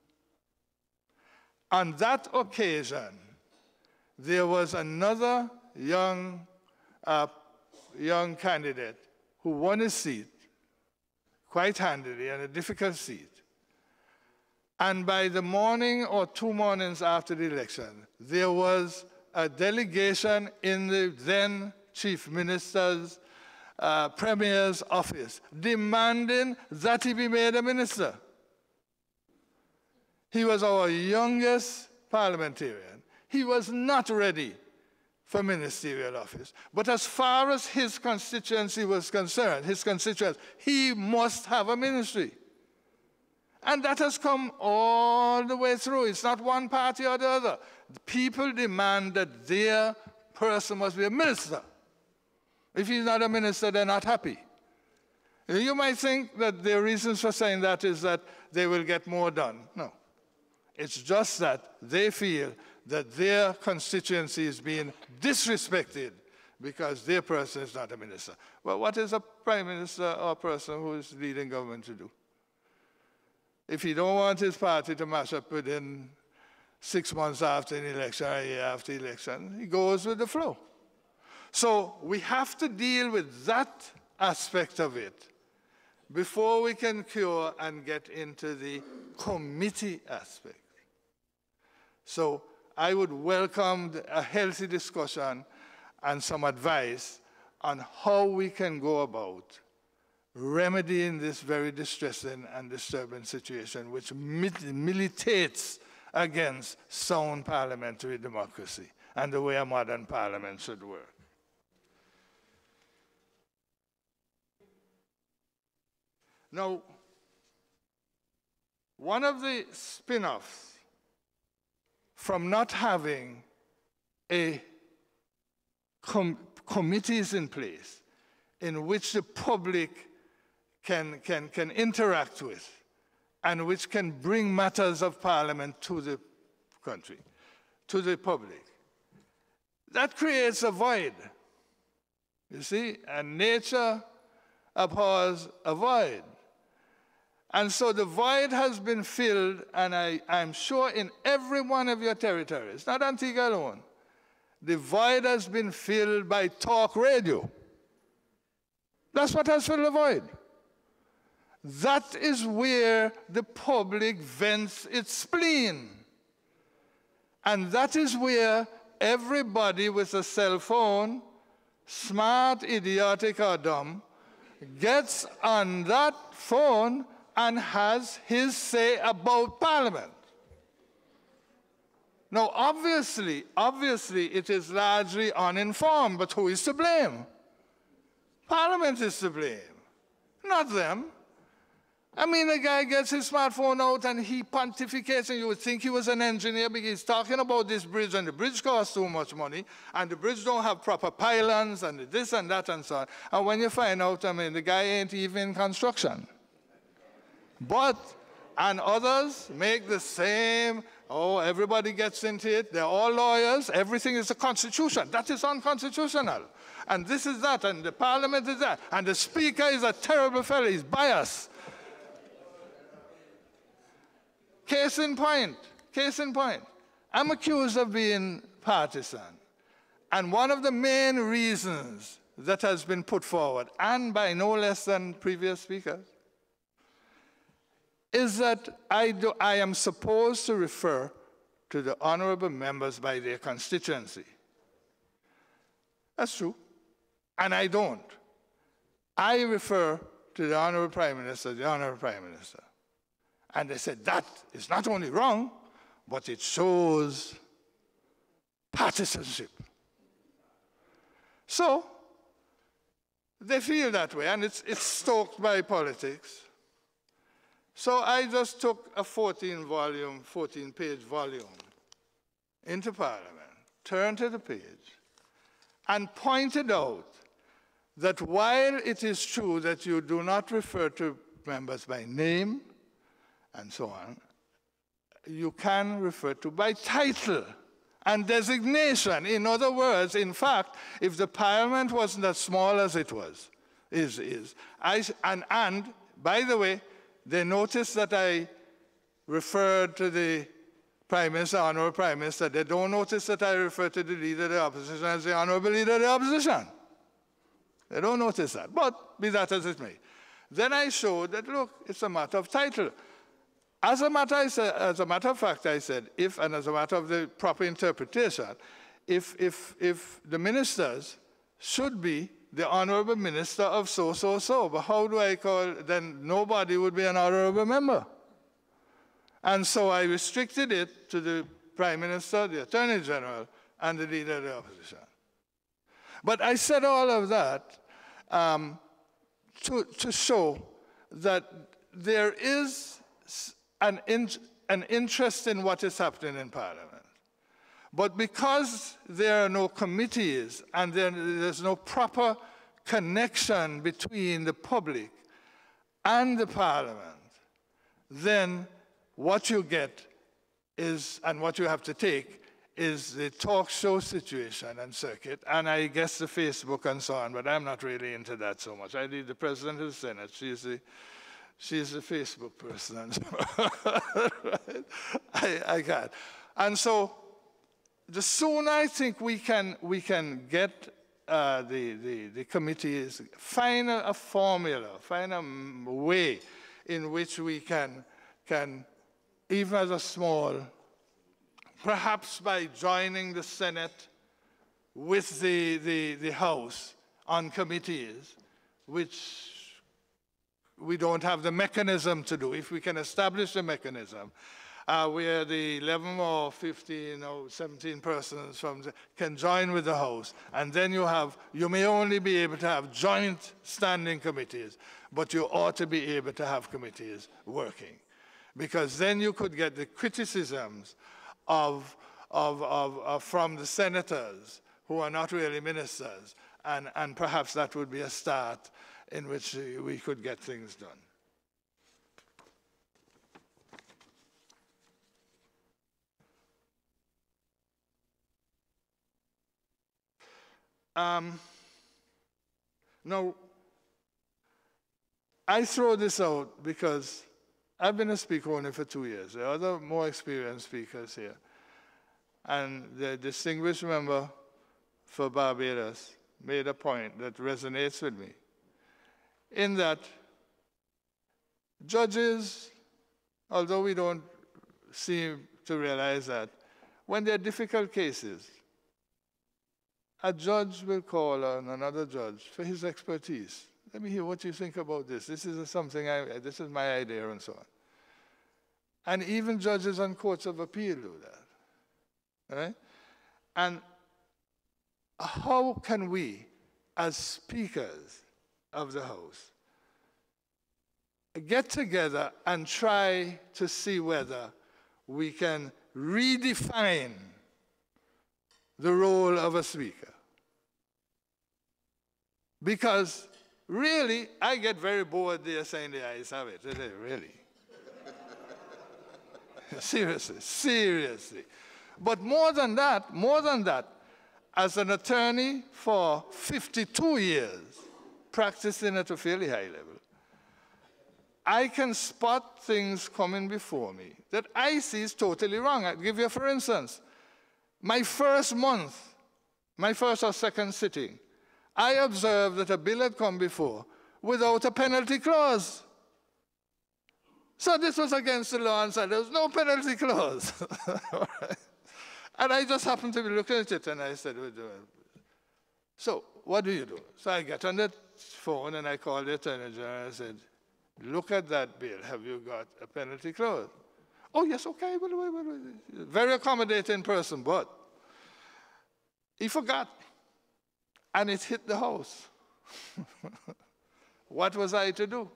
D: On that occasion, there was another young candidate who won a seat quite handily, and a difficult seat. And by the morning or 2 mornings after the election, there was a delegation in the then Chief Minister's Premier's office demanding that he be made a minister. He was our youngest parliamentarian. He was not ready for ministerial office. But as far as his constituency was concerned, his constituents, he must have a ministry. And that has come all the way through. It's not one party or the other. People demand that their person must be a minister. If he's not a minister, they're not happy. You might think that the reasons for saying that is that they will get more done. No. It's just that they feel that their constituency is being disrespected because their person is not a minister. Well, what is a prime minister or a person who is leading government to do? If he don't want his party to mash up within 6 months after an election or a year after election, he goes with the flow. So we have to deal with that aspect of it before we can cure and get into the committee aspect. So I would welcome a healthy discussion and some advice on how we can go about remedying this very distressing and disturbing situation which militates against sound parliamentary democracy and the way a modern parliament should work. Now, one of the spin-offs from not having a committees in place in which the public can interact with and which can bring matters of parliament to the country, to the public, that creates a void. You see, and nature abhors a void. And so the void has been filled, and I'm sure in every one of your territories, not Antigua alone, the void has been filled by talk radio. That's what has filled the void. That is where the public vents its spleen. And that is where everybody with a cell phone, smart, idiotic, or dumb, gets on that phone and has his say about Parliament. Now, obviously, it is largely uninformed, but who is to blame? Parliament is to blame, not them. I mean, the guy gets his smartphone out and he pontificates, and you would think he was an engineer because he's talking about this bridge, and the bridge costs too much money, and the bridge don't have proper pylons, and this and that and so on. And when you find out, I mean, the guy ain't even in construction. And others make the same, oh, everybody gets into it, they're all lawyers, everything is the Constitution. That is unconstitutional. And this is that, and the Parliament is that, and the Speaker is a terrible fellow, he's biased. Case in point, I'm accused of being partisan. And one of the main reasons that has been put forward, and by no less than previous speakers, is that I am supposed to refer to the honorable members by their constituency. That's true. And I don't. I refer to the Honorable Prime Minister, the Honorable Prime Minister. And they said that is not only wrong, but it shows partisanship. So, they feel that way, and it's stoked by politics. So I just took a 14-page volume into Parliament, turned to the page, and pointed out that while it is true that you do not refer to members by name and so on, you can refer to by title and designation. In other words, in fact, if the Parliament wasn't as small as it is, and by the way, they noticed that I referred to the Prime Minister, Honourable Prime Minister. They don't notice that I refer to the Leader of the Opposition as the Honourable Leader of the Opposition. They don't notice that, but be that as it may. Then I showed that, look, it's a matter of title. As a matter of fact, I said, and as a matter of the proper interpretation, if the ministers should be the Honourable Minister of so, but how do I call, then nobody would be an honourable member. And so I restricted it to the Prime Minister, the Attorney General, and the Leader of the Opposition. But I said all of that to show that there is an interest in what is happening in Parliament. But because there are no committees and there's no proper connection between the public and the Parliament, then what you get is, and what you have to take, is the talk show situation and circuit, and I guess the Facebook and so on, but I'm not really into that so much. I need the President of the Senate. She's the Facebook person. Right? I can't. And so, the sooner I think we can get the committees, find a formula, find a way in which we can even as a small, perhaps by joining the Senate with the House on committees, which we don't have the mechanism to do. If we can establish a mechanism, where the 11 or 15 or 17 persons can join with the House, and then you may only be able to have joint standing committees, but you ought to be able to have committees working. Because then you could get the criticisms from the senators who are not really ministers, and perhaps that would be a start in which we could get things done. Now, I throw this out because I've been a speaker only for 2 years. There are other more experienced speakers here. And the distinguished member for Barbados made a point that resonates with me, in that judges, although we don't seem to realize that, when there are difficult cases, a judge will call on another judge for his expertise. let me hear what you think about this. This is something, this is my idea, and so on. And even judges on courts of appeal do that. Right? And how can we, as speakers of the House, get together and try to see whether we can redefine the role of a speaker? Because really, I get very bored there saying the ayes have it, really. Seriously. But more than that, as an attorney for 52 years, practicing at a fairly high level, I can spot things coming before me that I see is totally wrong. I'll give you, for instance, my first or second sitting, I observed that a bill had come before without a penalty clause. So this was against the law, and said there was no penalty clause. Right? And I just happened to be looking at it, and I said, so what do you do? So I get on the phone, and I called the Attorney General, and I said, look at that bill. Have you got a penalty clause? Oh, yes, okay. Very accommodating person, but he forgot. And it hit the House. What was I to do?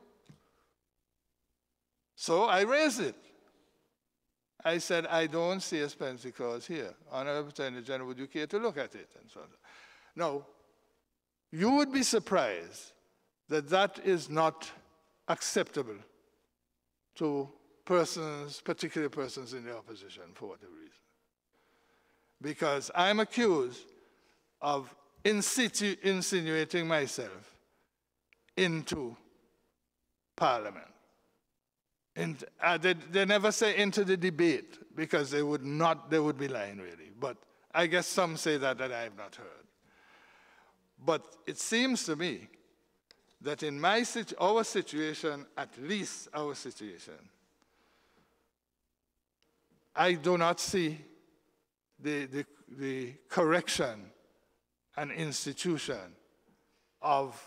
D: So I raised it. I said, I don't see a penalty clause here. Honorable Attorney General, would you care to look at it? And so on. Now, you would be surprised that that is not acceptable to persons, particular persons in the opposition, for whatever reason. Because I'm accused of insinuating myself into Parliament. They never say into the debate, because they would be lying, really. But I guess some say that I have not heard. But it seems to me that in our situation, at least our situation, I do not see the correction and institution of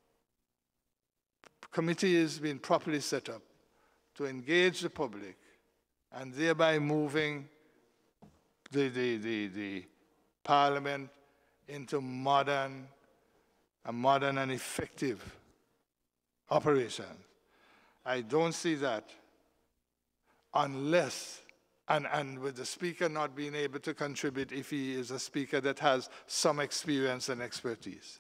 D: committees being properly set up to engage the public, and thereby moving the Parliament into a modern and effective operation. I don't see that unless, and with the Speaker not being able to contribute if he is a Speaker that has some experience and expertise.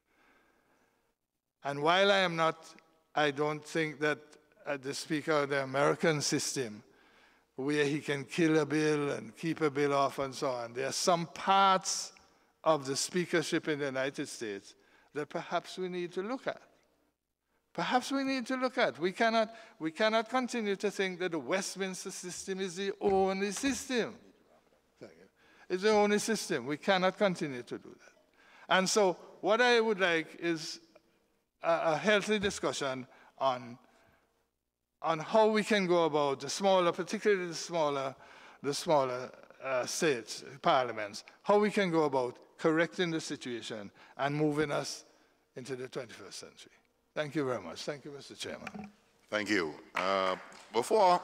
D: And while I don't think that the Speaker of the American system, where he can kill a bill and keep a bill off and so on, there are some parts of the speakership in the United States that perhaps we need to look at. Perhaps we need to look at. We cannot continue to think that the Westminster system is the only system. It's the only system. We cannot continue to do that. And so what I would like is a healthy discussion on how we can go about the smaller, particularly the smaller states, parliaments, how we can go about correcting the situation and moving us into the 21st century. Thank you very much. Thank you, Mr. Chairman.
B: Thank you. Before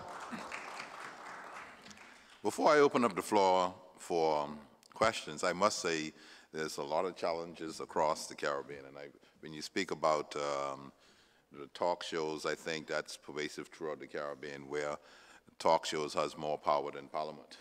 B: I open up the floor for questions, I must say there's a lot of challenges across the Caribbean. And when you speak about the talk shows, I think that's pervasive throughout the Caribbean, where talk shows has more power than Parliament.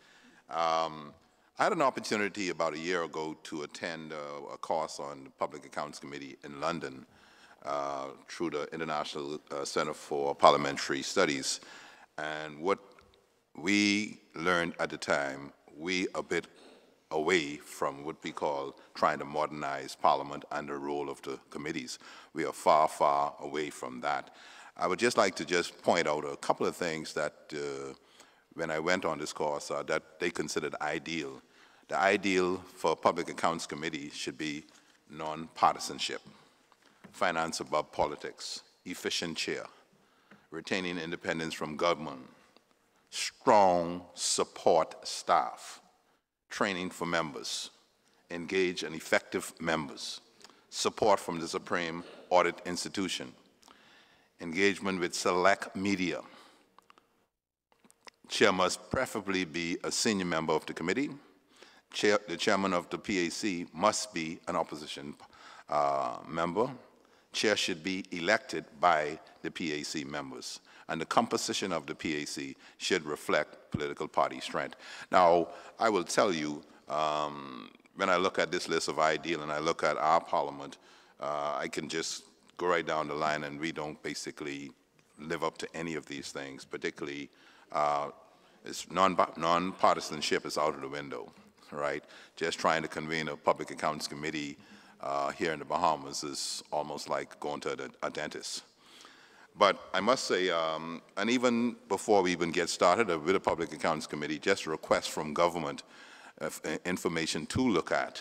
B: I had an opportunity about a year ago to attend a course on the Public Accounts Committee in London through the International Center for Parliamentary Studies. And what we learned at the time, we a bit away from what we call trying to modernize Parliament and the role of the committees. We are far, far away from that. I would just like to just point out a couple of things that when I went on this course that they considered ideal. The ideal for a Public Accounts Committee should be non-partisanship, finance above politics, efficient chair, retaining independence from government, strong support staff, training for members, engage and effective members, support from the Supreme audit institution. Engagement with select media. Chair must preferably be a senior member of the committee. The chairman of the PAC must be an opposition member. Chair should be elected by the PAC members. And the composition of the PAC should reflect political party strength. Now, I will tell you, when I look at this list of ideal and I look at our parliament, I can just go right down the line, and we don't basically live up to any of these things, particularly non-partisanship is out of the window, right? Just trying to convene a public accounts committee here in the Bahamas is almost like going to a dentist. But I must say, and even before we even get started with the Public Accounts Committee, just a request from government information to look at.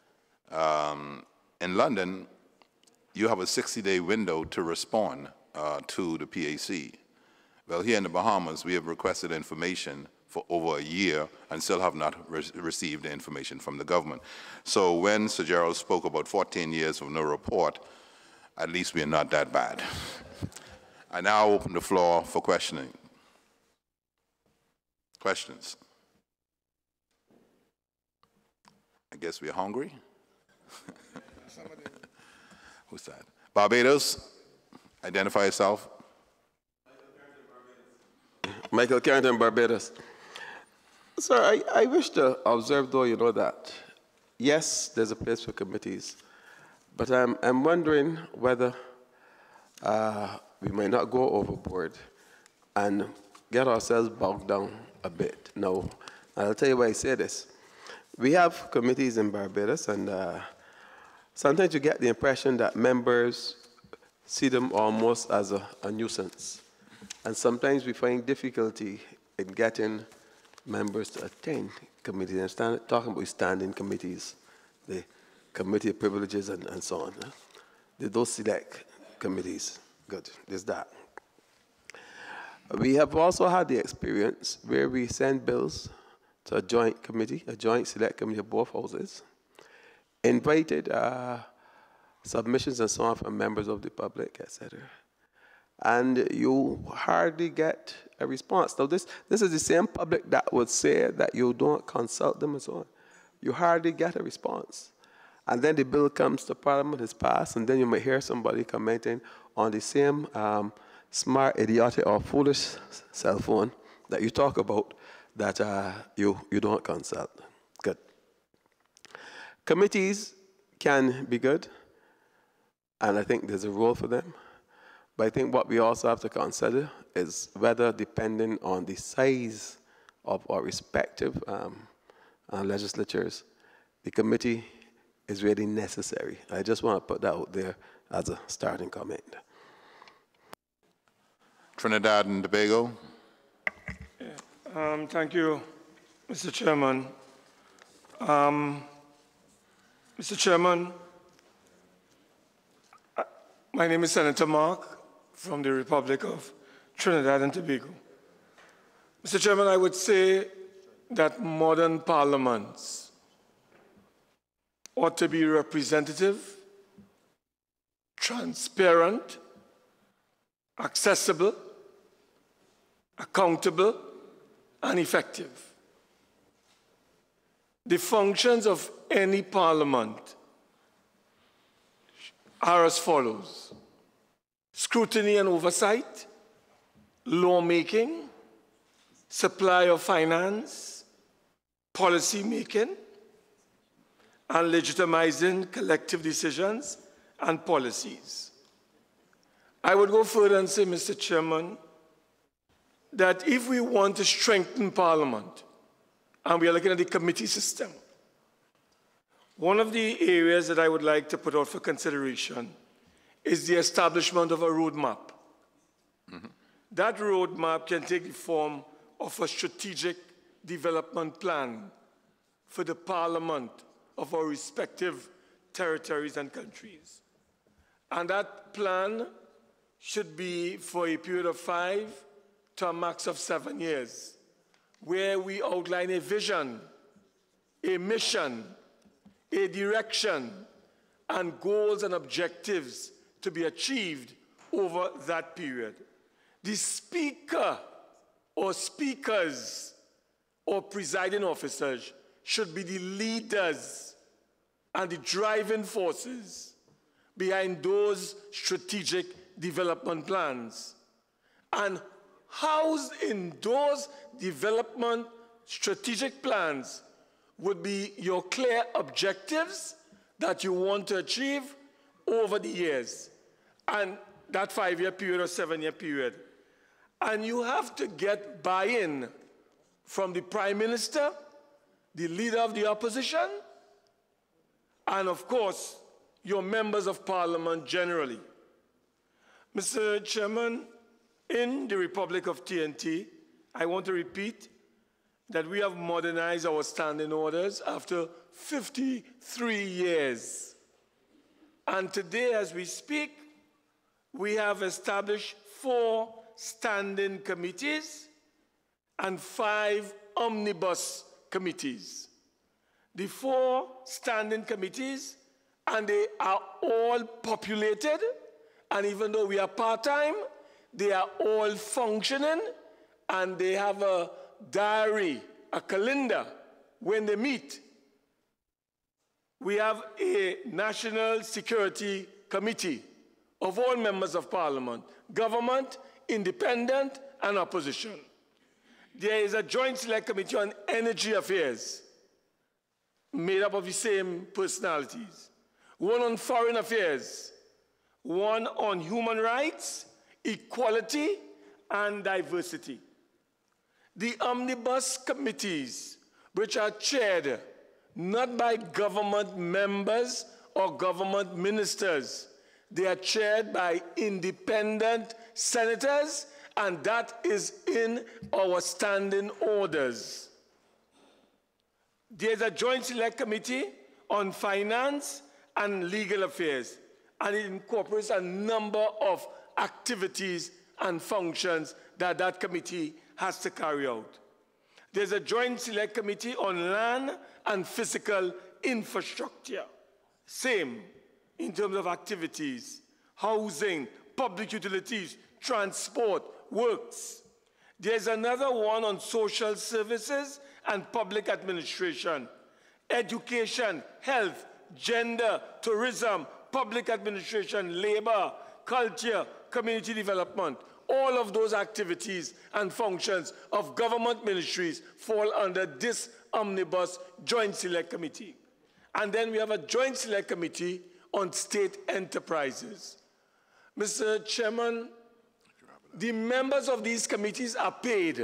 B: In London, you have a 60-day window to respond to the PAC. Well, here in the Bahamas, we have requested information for over a year and still have not received the information from the government. So when Sir Gerald spoke about 14 years of no report, at least we are not that bad. I now open the floor for questioning. Questions? I guess we're hungry. Who's that? Barbados, identify yourself.
E: Michael Carrington, Barbados. Sir, I wish to observe, though, you know, that, yes, there's a place for committees, but I'm wondering whether we might not go overboard and get ourselves bogged down a bit. Now, I'll tell you why I say this. We have committees in Barbados, and sometimes you get the impression that members see them almost as a nuisance. And sometimes we find difficulty in getting members to attend committees. I'm talking about standing committees, the committee of privileges and so on. Those select committees. Good, there's that. We have also had the experience where we send bills to a joint committee, a joint select committee of both houses, invited submissions and so on from members of the public, etc. And you hardly get a response. Now, this is the same public that would say that you don't consult them and so on. You hardly get a response. And then the bill comes to Parliament, is passed, and then you might hear somebody commenting on the same smart, idiotic, or foolish cell phone that you talk about that you don't consult. Good. Committees can be good, and I think there's a role for them. But I think what we also have to consider is whether, depending on the size of our respective legislatures, the committee is really necessary. I just want to put that out there as a starting comment.
B: Trinidad and Tobago.
F: Yeah. Thank you, Mr. Chairman. Mr. Chairman, my name is Senator Mark from the Republic of Trinidad and Tobago. Mr. Chairman, I would say that modern parliaments ought to be representative, transparent, accessible, accountable, and effective. The functions of any parliament are as follows: scrutiny and oversight, lawmaking, supply of finance, policy making, and legitimizing collective decisions and policies. I would go further and say, Mr. Chairman, that if we want to strengthen Parliament, and we are looking at the committee system, one of the areas that I would like to put out for consideration is the establishment of a roadmap. Mm-hmm. That roadmap can take the form of a strategic development plan for the Parliament of our respective territories and countries. And that plan should be for a period of 5 to a max of 7 years, where we outline a vision, a mission, a direction, and goals and objectives to be achieved over that period. The speaker or speakers or presiding officers should be the leaders and the driving forces behind those strategic development plans. And housed in those development strategic plans would be your clear objectives that you want to achieve over the years, and that 5-year period or 7-year period. And you have to get buy-in from the Prime Minister, the Leader of the Opposition, and of course, your members of Parliament generally. Mr. Chairman, in the Republic of TNT, I want to repeat that we have modernized our standing orders after 53 years. And today, as we speak, we have established 4 standing committees and 5 omnibus committees. The 4 standing committees, and they are all populated, and even though we are part-time, they are all functioning, and they have a diary, a calendar, when they meet. We have a National Security Committee of all members of Parliament, government, independent, and opposition. There is a Joint Select Committee on Energy Affairs, made up of the same personalities. One on Foreign Affairs, one on Human Rights, Equality, and Diversity. The omnibus committees, which are chaired not by government members or government ministers, they are chaired by independent senators, and that is in our standing orders. There's a Joint Select Committee on Finance and Legal Affairs, and it incorporates a number of activities and functions that that committee has to carry out. There's a Joint Select Committee on Land and Physical Infrastructure. Same in terms of activities, housing, public utilities, transport, works. There's another one on social services and public administration, education, health, gender, tourism, public administration, labor, culture, community development. All of those activities and functions of government ministries fall under this omnibus Joint Select Committee. And then we have a Joint Select Committee on state enterprises. Mr. Chairman, the members of these committees are paid.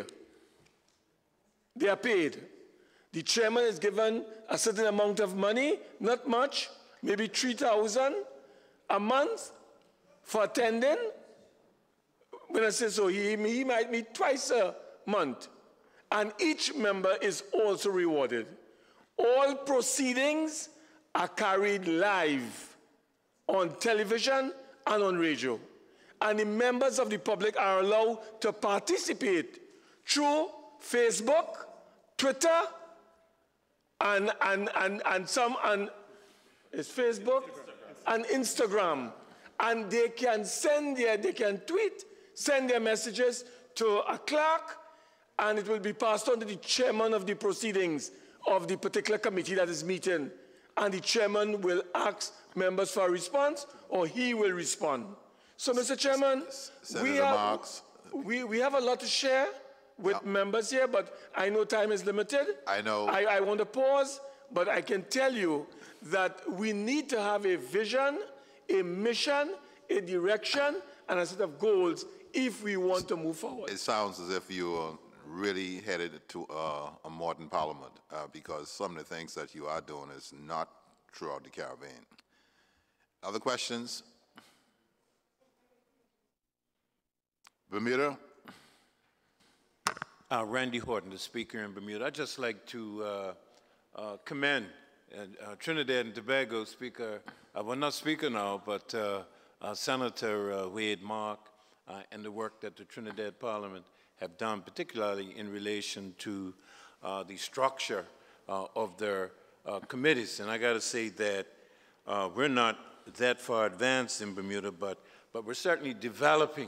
F: They are paid. The chairman is given a certain amount of money, not much, maybe $3,000 a month for attending. When I say so, he might meet twice a month. And each member is also rewarded. All proceedings are carried live on television and on radio. And the members of the public are allowed to participate through Facebook, Twitter, and it's Facebook and Instagram. And they can they can tweet, send their messages to a clerk, and it will be passed on to the chairman of the proceedings of the particular committee that is meeting. And the chairman will ask members for a response, or he will respond. So, Mr. Chairman, we have a lot to share with members here, but I know time is limited.
B: I know.
F: I want to pause, but I can tell you that we need to have a vision, a mission, a direction, and a set of goals if we want to move forward.
B: It sounds as if you are really headed to a modern parliament, because some of the things that you are doing is not throughout the Caribbean. Other questions? Bermuda?
G: Randy Horton, the Speaker in Bermuda. I'd just like to commend Trinidad and Tobago Speaker, well, not Speaker now, but Senator Wade Mark, and the work that the Trinidad Parliament have done, particularly in relation to the structure of their committees. And I got to say that we're not that far advanced in Bermuda, but we're certainly developing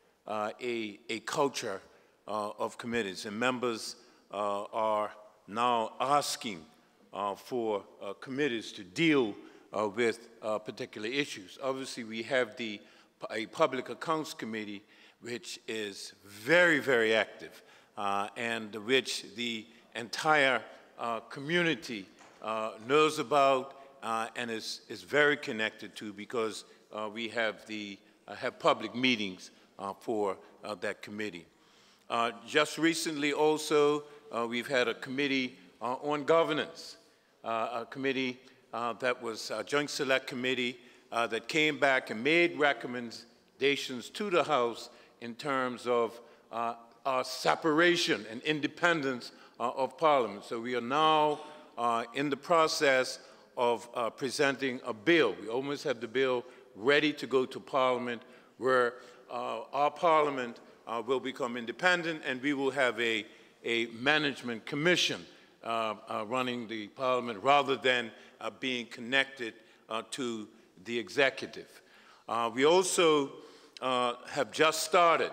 G: a culture of committees, and members are now asking for committees to deal with particular issues. Obviously, we have a Public Accounts Committee, which is very, very active, and which the entire community knows about and is very connected to, because we have public meetings for that committee. Just recently also, we've had a committee on governance, a committee that was a Joint Select Committee that came back and made recommendations to the House in terms of our separation and independence of Parliament. So we are now in the process of presenting a bill. We almost have the bill ready to go to Parliament, where our Parliament will become independent, and we will have a management commission running the Parliament rather than being connected to the executive. We also have just started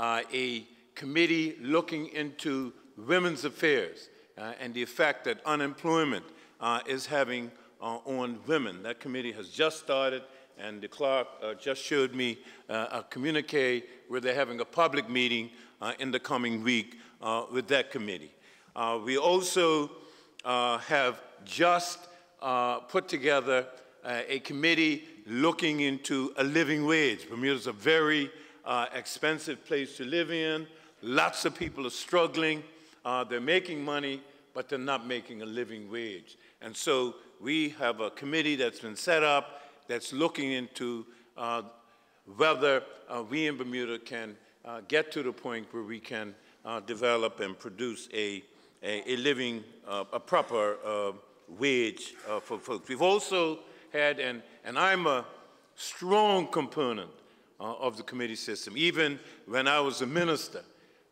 G: a committee looking into women's affairs and the effect that unemployment is having on women. That committee has just started, and the clerk just showed me a communique where they're having a public meeting in the coming week with that committee. We also have just put together a committee looking into a living wage. Bermuda's a very expensive place to live in. Lots of people are struggling. They're making money, but they're not making a living wage. And so we have a committee that's been set up that's looking into whether we in Bermuda can get to the point where we can develop and produce a proper wage for folks. We've also had, and I'm a strong component of the committee system. Even when I was a minister,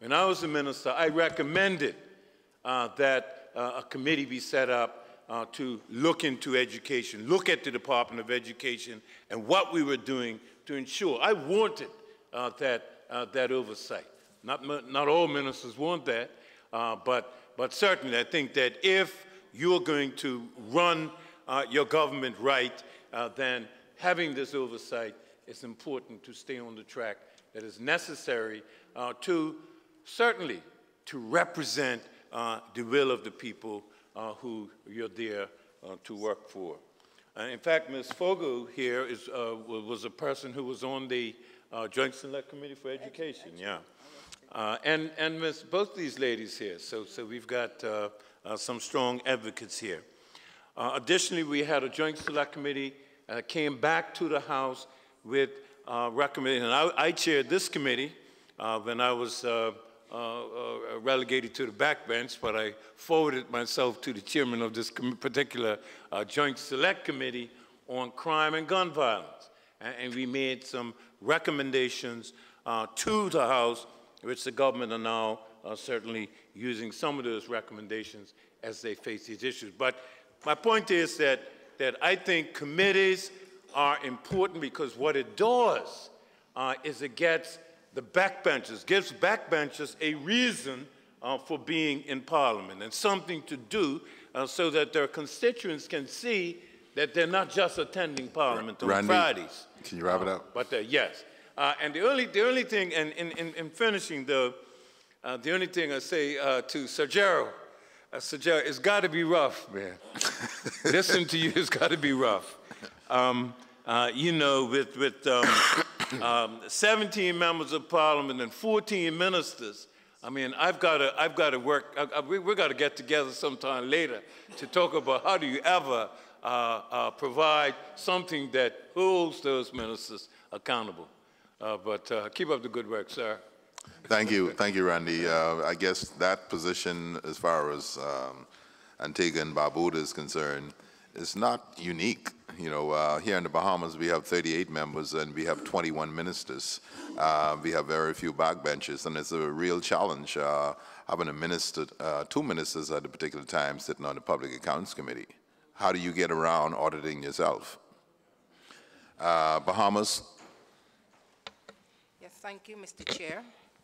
G: I recommended that a committee be set up to look into education, look at the Department of Education and what we were doing to ensure. I wanted that oversight. Not all ministers want that, but certainly I think that if you're going to run your government right, then having this oversight is important to stay on the track that is necessary certainly to represent the will of the people who you're there to work for. In fact, Ms. Fogo here was a person who was on the Joint Select Committee for Education, yeah. And both these ladies here, so we've got some strong advocates here. Additionally, we had a Joint Select Committee came back to the House with recommendations. I chaired this committee when I was relegated to the backbench, but I forwarded myself to the chairman of this particular Joint Select Committee on crime and gun violence. And we made some recommendations to the House, which the government are now certainly using some of those recommendations as they face these issues. But my point is that I think committees are important because what it does is it gets the backbenchers, gives backbenchers a reason for being in Parliament and something to do so that their constituents can see that they're not just attending Parliament on Fridays.
B: Can you wrap it up?
G: But yes. And the only thing, and in finishing though, the only thing I say to Sir Gerald, it's got to be rough, man. Listen to you, it's got to be rough. You know, with 17 members of Parliament and 14 ministers, I mean, I've got to work. We've got to get together sometime later to talk about how do you ever provide something that holds those ministers accountable. But keep up the good work, sir.
B: Thank you, Randy. I guess that position, as far as Antigua and Barbuda is concerned, is not unique. You know, here in the Bahamas, we have 38 members and we have 21 ministers. We have very few backbenchers, and it's a real challenge having a minister, 2 ministers at a particular time sitting on the Public Accounts Committee. How do you get around auditing yourself? Bahamas.
H: Yes, thank you, Mr. Chair.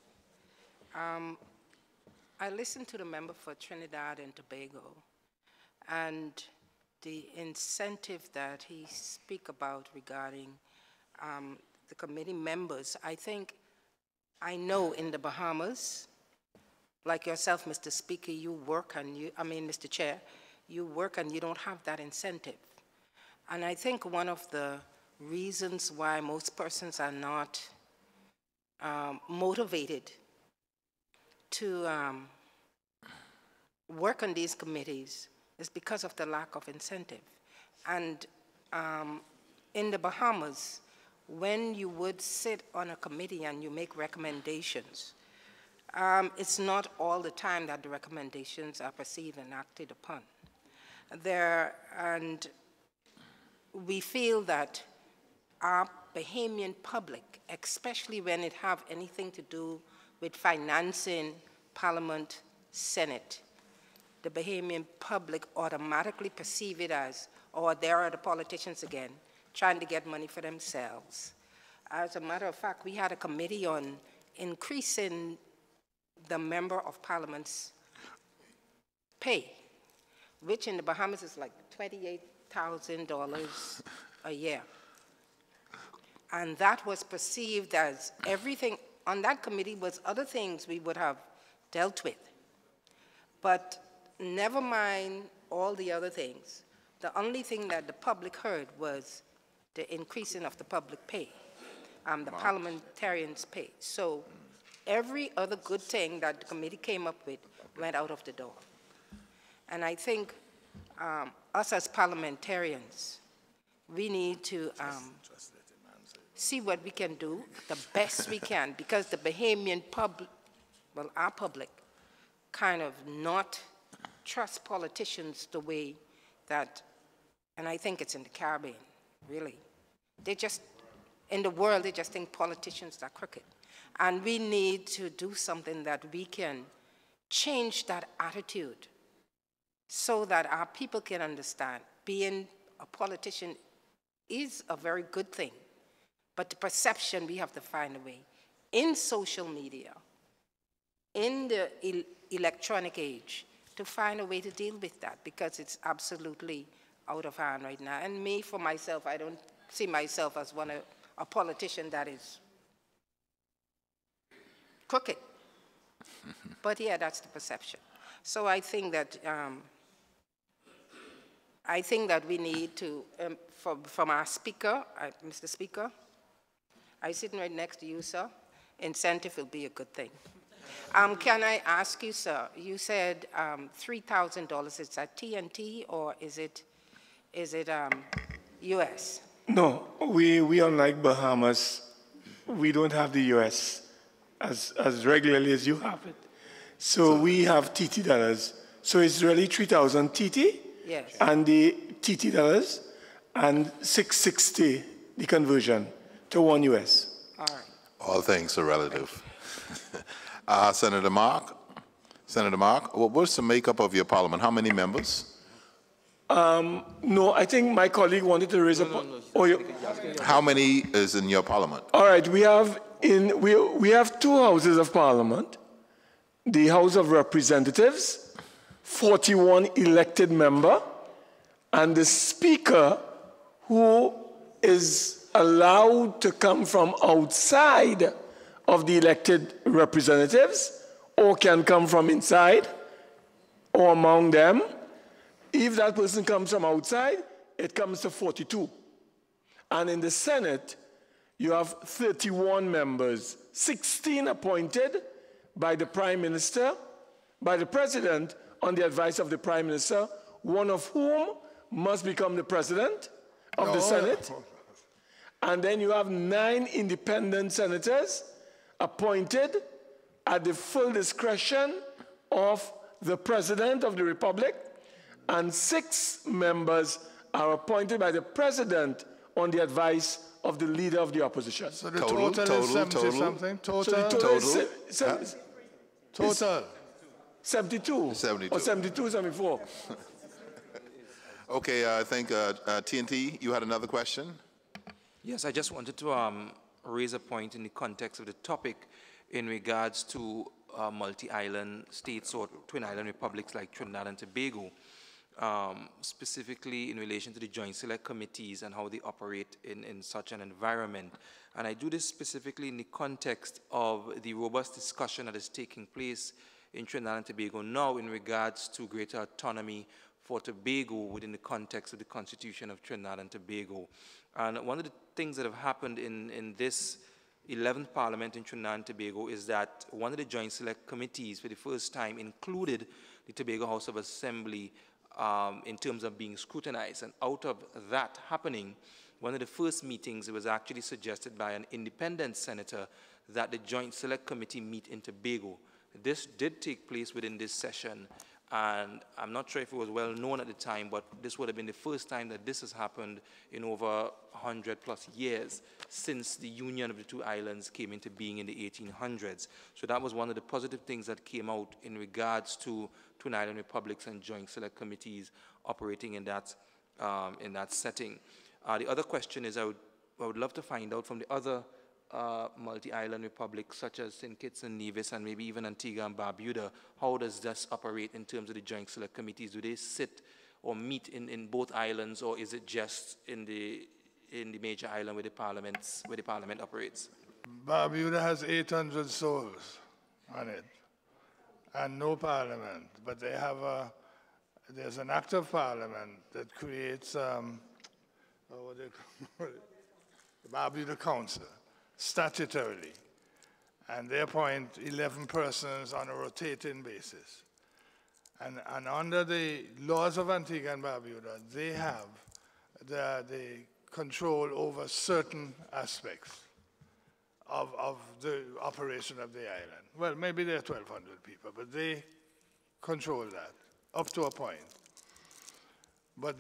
H: I listened to the member for Trinidad and Tobago, and the incentive that he speak about regarding the committee members. I know in the Bahamas, like yourself, Mr. Speaker, you work and Mr. Chair, you work and you don't have that incentive. And I think one of the reasons why most persons are not motivated to work on these committees is because of the lack of incentive. And in the Bahamas, when you would sit on a committee and you make recommendations, it's not all the time that the recommendations are perceived and acted upon. And we feel that our Bahamian public, especially when it have anything to do with financing Parliament, Senate, the Bahamian public automatically perceive it as, oh, there are the politicians again, trying to get money for themselves. As a matter of fact, we had a committee on increasing the Member of Parliament's pay, which in the Bahamas is like $28,000 a year. And that was perceived as everything on that committee was other things we would have dealt with. But never mind all the other things. The only thing that the public heard was the increasing of the public pay, the parliamentarians' pay. So every other good thing that the committee came up with went out of the door. And I think us as parliamentarians, we need to see what we can do the best we can, because the Bahamian public, well, our public, kind of not trust politicians the way that, and I think it's in the Caribbean, really. They just, in the world, they just think politicians are crooked. And we need to do something that we can change that attitude so that our people can understand being a politician is a very good thing. But the perception, we have to find a way. In social media, in the electronic age, to find a way to deal with that, because it's absolutely out of hand right now. And me, for myself, I don't see myself as a politician that is crooked. But yeah, that's the perception. So I think that we need to, from our speaker, Mr. Speaker, I'm sitting right next to you, sir. Incentive will be a good thing. Can I ask you, sir, you said $3,000, is that TNT or is it US?
F: No, we unlike Bahamas, we don't have the US as regularly as you have it. So we have TT dollars. So it's really 3,000 TT,
H: yes,
F: and the TT dollars, and 660 the conversion to 1 US.
H: All right.
B: All things are relative. Senator Mark, what's the makeup of your parliament? How many members?
F: No, I think my colleague wanted to raise a point.
B: How many is in your parliament?
F: All right, we have two houses of parliament. The House of Representatives, 41 elected member, and the speaker, who is allowed to come from outside of the elected representatives, or can come from inside, or among them. If that person comes from outside, it comes to 42. And in the Senate, you have 31 members, 16 appointed by the Prime Minister, by the President, on the advice of the Prime Minister, one of whom must become the President of the Senate. And then you have 9 independent senators appointed at the full discretion of the President of the Republic, and 6 members are appointed by the President on the advice of the Leader of the Opposition.
D: So the total is 70-something? Total.
F: 72.
B: 72.
F: Or 72, 74.
B: Okay, I think TNT, you had another question?
I: Yes, I just wanted to raise a point in the context of the topic in regards to multi-island states or twin island republics like Trinidad and Tobago, specifically in relation to the Joint Select Committees and how they operate in such an environment. And I do this specifically in the context of the robust discussion that is taking place in Trinidad and Tobago now in regards to greater autonomy for Tobago within the context of the Constitution of Trinidad and Tobago. And one of the things that have happened in this 11th Parliament in Trinidad and Tobago is that one of the Joint Select Committees for the first time included the Tobago House of Assembly in terms of being scrutinized. And out of that happening, one of the first meetings, it was actually suggested by an independent senator that the Joint Select Committee meet in Tobago. This did take place within this session, and I'm not sure if it was well known at the time, but this would have been the first time that this has happened in over 100+ years since the union of the two islands came into being in the 1800s. So that was one of the positive things that came out in regards to twin island republics and joint select committees operating in that setting. The other question is I would love to find out from the other multi-island republics such as St. Kitts and Nevis and maybe even Antigua and Barbuda, how does this operate in terms of the joint select committees? Do they sit or meet in both islands, or is it just in the major island where the parliament operates?
D: Barbuda has 800 souls on it and no parliament, but they have there's an act of parliament that creates what they call it, the Barbuda Council, statutorily, and they appoint 11 persons on a rotating basis. And under the laws of Antigua and Barbuda, they have the control over certain aspects of the operation of the island. Well, maybe there are 1,200 people, but they control that up to a point. But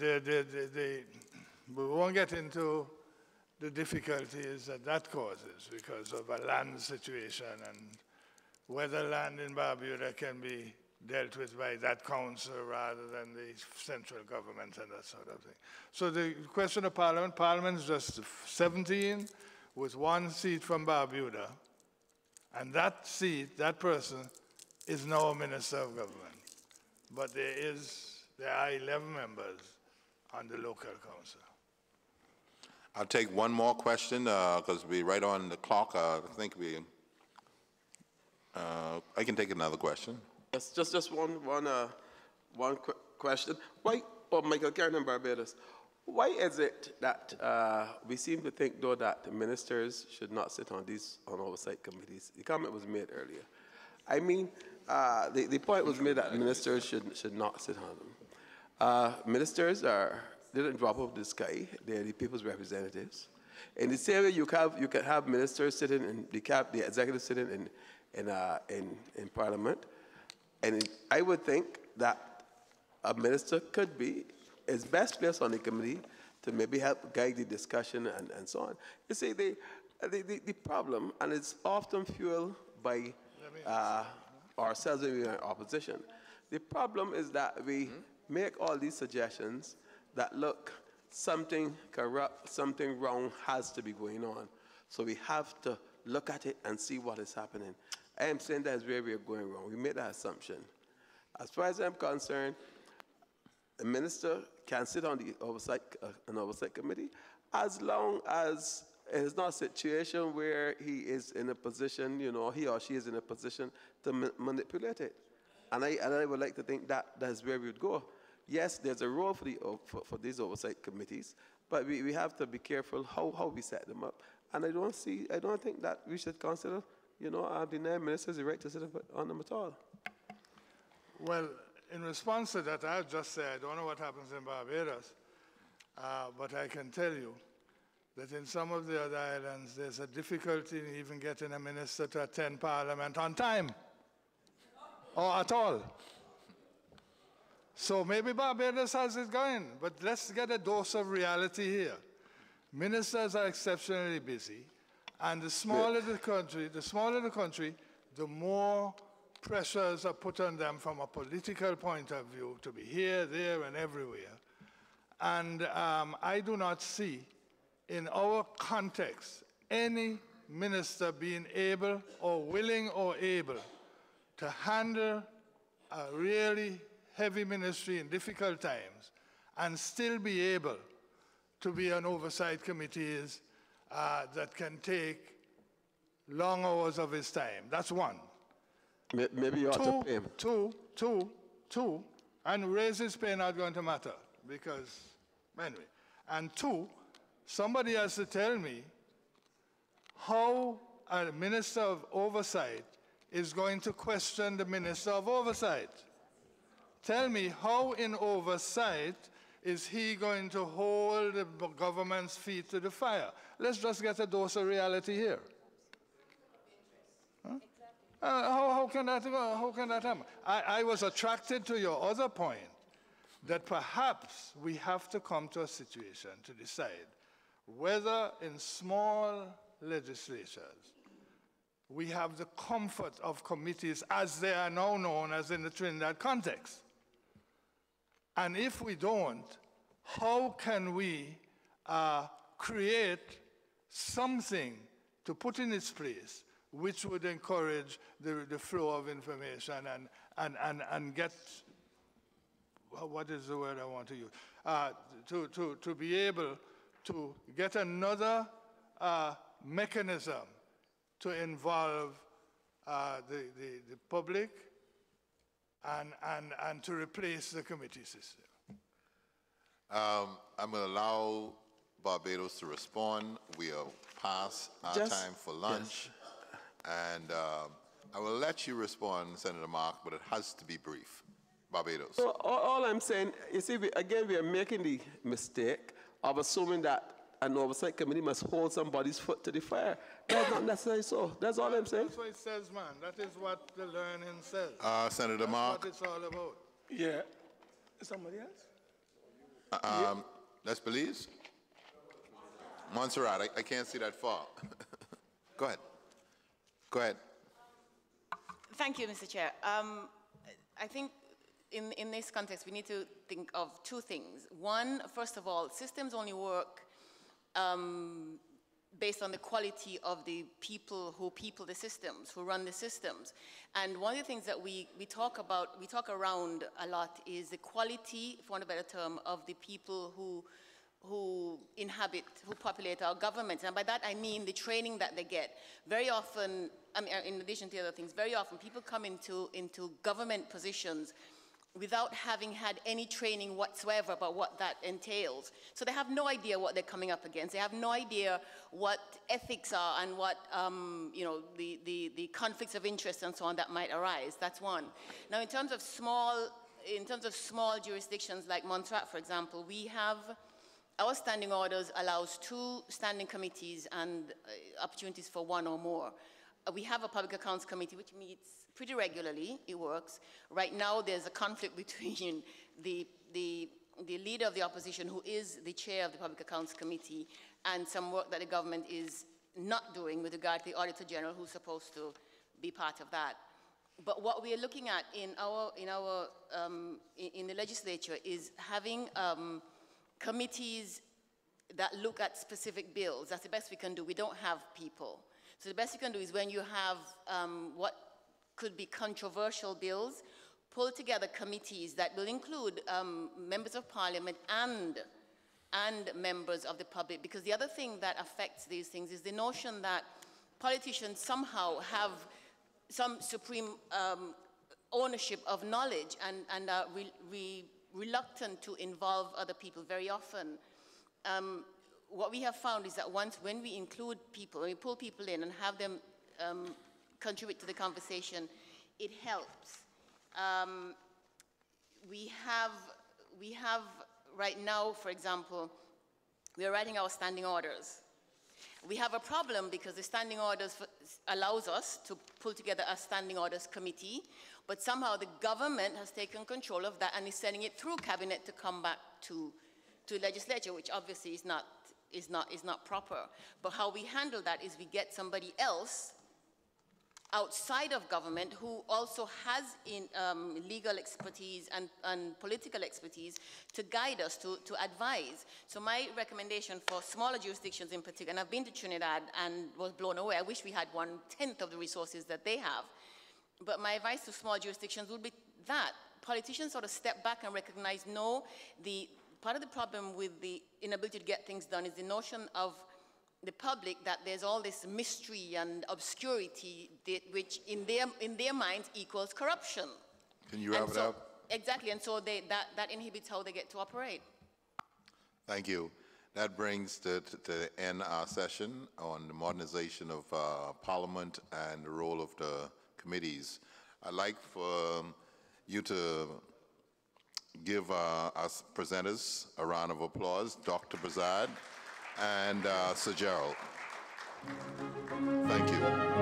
D: we won't get into the difficulties that causes because of a land situation and whether land in Barbuda can be dealt with by that council rather than the central government and that sort of thing. So the question of Parliament is just 17 with 1 seat from Barbuda, and that seat, that person, is now a minister of government. But there are 11 members on the local council.
B: I'll take one more question because we're right on the clock. I think I can take another question.
E: Yes, just one quick question. Why, Michael Karen in Barbados, why is it that we seem to think, though, that ministers should not sit on oversight committees? The comment was made earlier. I mean, the point was made that ministers should not sit on them. Ministers they don't drop off the sky. They're the people's representatives. In the same way, you can have ministers sitting in the executive sitting in Parliament. And I would think that a minister is best placed on the committee to maybe help guide the discussion and so on. You see, the problem, and it's often fueled by ourselves when we are in opposition. The problem is that we make all these suggestions that, look, something corrupt, something wrong has to be going on. So we have to look at it and see what is happening. I am saying that's where we are going wrong. We made that assumption. As far as I'm concerned, the minister can sit on an oversight committee as long as it is not a situation where he is in a position, he or she is in a position to manipulate it. And I would like to think that that's where we would go. Yes, there's a role for these oversight committees, but we have to be careful how we set them up. And I don't think that we should consider, deny ministers the right to sit on them at all.
D: Well, in response to that, I'll just say I don't know what happens in Barbados, but I can tell you that in some of the other islands, there's a difficulty in even getting a minister to attend Parliament on time, or at all. So maybe Barbados has it going, but let's get a dose of reality here. Ministers are exceptionally busy, and the smaller the country, the more pressures are put on them from a political point of view to be here, there, and everywhere. And I do not see in our context, any minister being able or willing or able to handle a really heavy ministry in difficult times and still be able to be on oversight committees that can take long hours of his time. That's one.
E: Maybe you ought to pay him.
D: Two, and raise his pay not going to matter because, anyway. And two, somebody has to tell me how a minister of oversight is going to question the minister of oversight. Tell me how in oversight is he going to hold the government's feet to the fire? Let's just get a dose of reality here. Huh? How can that happen? I was attracted to your other point that perhaps we have to come to a situation to decide whether in small legislatures we have the comfort of committees as they are now known as in the Trinidad context. And if we don't, how can we create something to put in its place which would encourage the flow of information and get, what is the word I want to use, to be able to get another mechanism to involve the public and to replace the committee system.
B: I'm going to allow Barbados to respond. We are past our time for lunch. Yes. And I will let you respond, Senator Mark, but it has to be brief. Barbados.
E: So all I'm saying, you see, again, we are making the mistake of assuming that an oversight committee must hold somebody's foot to the fire. That's not necessarily so. That's all I'm saying.
D: That's what it says, man. That is what the learning says.
B: Senator Mark.
D: That's what it's all about.
F: Yeah. Somebody else?
B: Let's Belize. Montserrat, I can't see that far. Go ahead. Go ahead.
J: Thank you, Mr. Chair. I think in this context, we need to think of two things. One, first of all, systems only work based on the quality of the people who people the systems, who run the systems. And one of the things that we talk around a lot is the quality, for want of a better term, of the people who populate our governments. And by that I mean the training that they get. Very often, I mean, in addition to other things, very often people come into government positions without having had any training whatsoever about what that entails. So they have no idea what they're coming up against. They have no idea what ethics are and what the conflicts of interest and so on that might arise. That's one. Now, in terms of small jurisdictions like Montserrat, for example, we have our standing orders allows 2 standing committees and opportunities for 1 or more. We have a public accounts committee which meets pretty regularly. It works. Right now there's a conflict between the leader of the opposition, who is the chair of the public accounts committee, and some work that the government is not doing with regard to the Auditor General, who's supposed to be part of that. But what we are looking at in the legislature is having committees that look at specific bills. That's the best we can do. We don't have people. So the best you can do is when you have what could be controversial bills, pull together committees that will include members of parliament and members of the public. Because the other thing that affects these things is the notion that politicians somehow have some supreme ownership of knowledge and are reluctant to involve other people very often. What we have found is that when we include people, when we pull people in and have them contribute to the conversation, it helps. We have right now, for example, we are writing our standing orders. We have a problem because the standing orders allows us to pull together a standing orders committee, but somehow the government has taken control of that and is sending it through cabinet to come back to legislature, which obviously is not proper. But how we handle that is we get somebody else outside of government who also has legal expertise and political expertise to guide us, to advise. So my recommendation for smaller jurisdictions in particular, and I've been to Trinidad and was blown away. I wish we had 1/10 of the resources that they have. But my advice to small jurisdictions would be that politicians sort of step back and recognize, no, part of the problem with the inability to get things done is the notion of the public that there's all this mystery and obscurity which in their minds equals corruption.
B: Can you wrap it up?
J: Exactly, and so that inhibits how they get to operate.
B: Thank you. That brings to end our session on the modernization of Parliament and the role of the committees. I'd like for you to give us presenters a round of applause, Dr. Bazad and Sir Gerald. Thank you.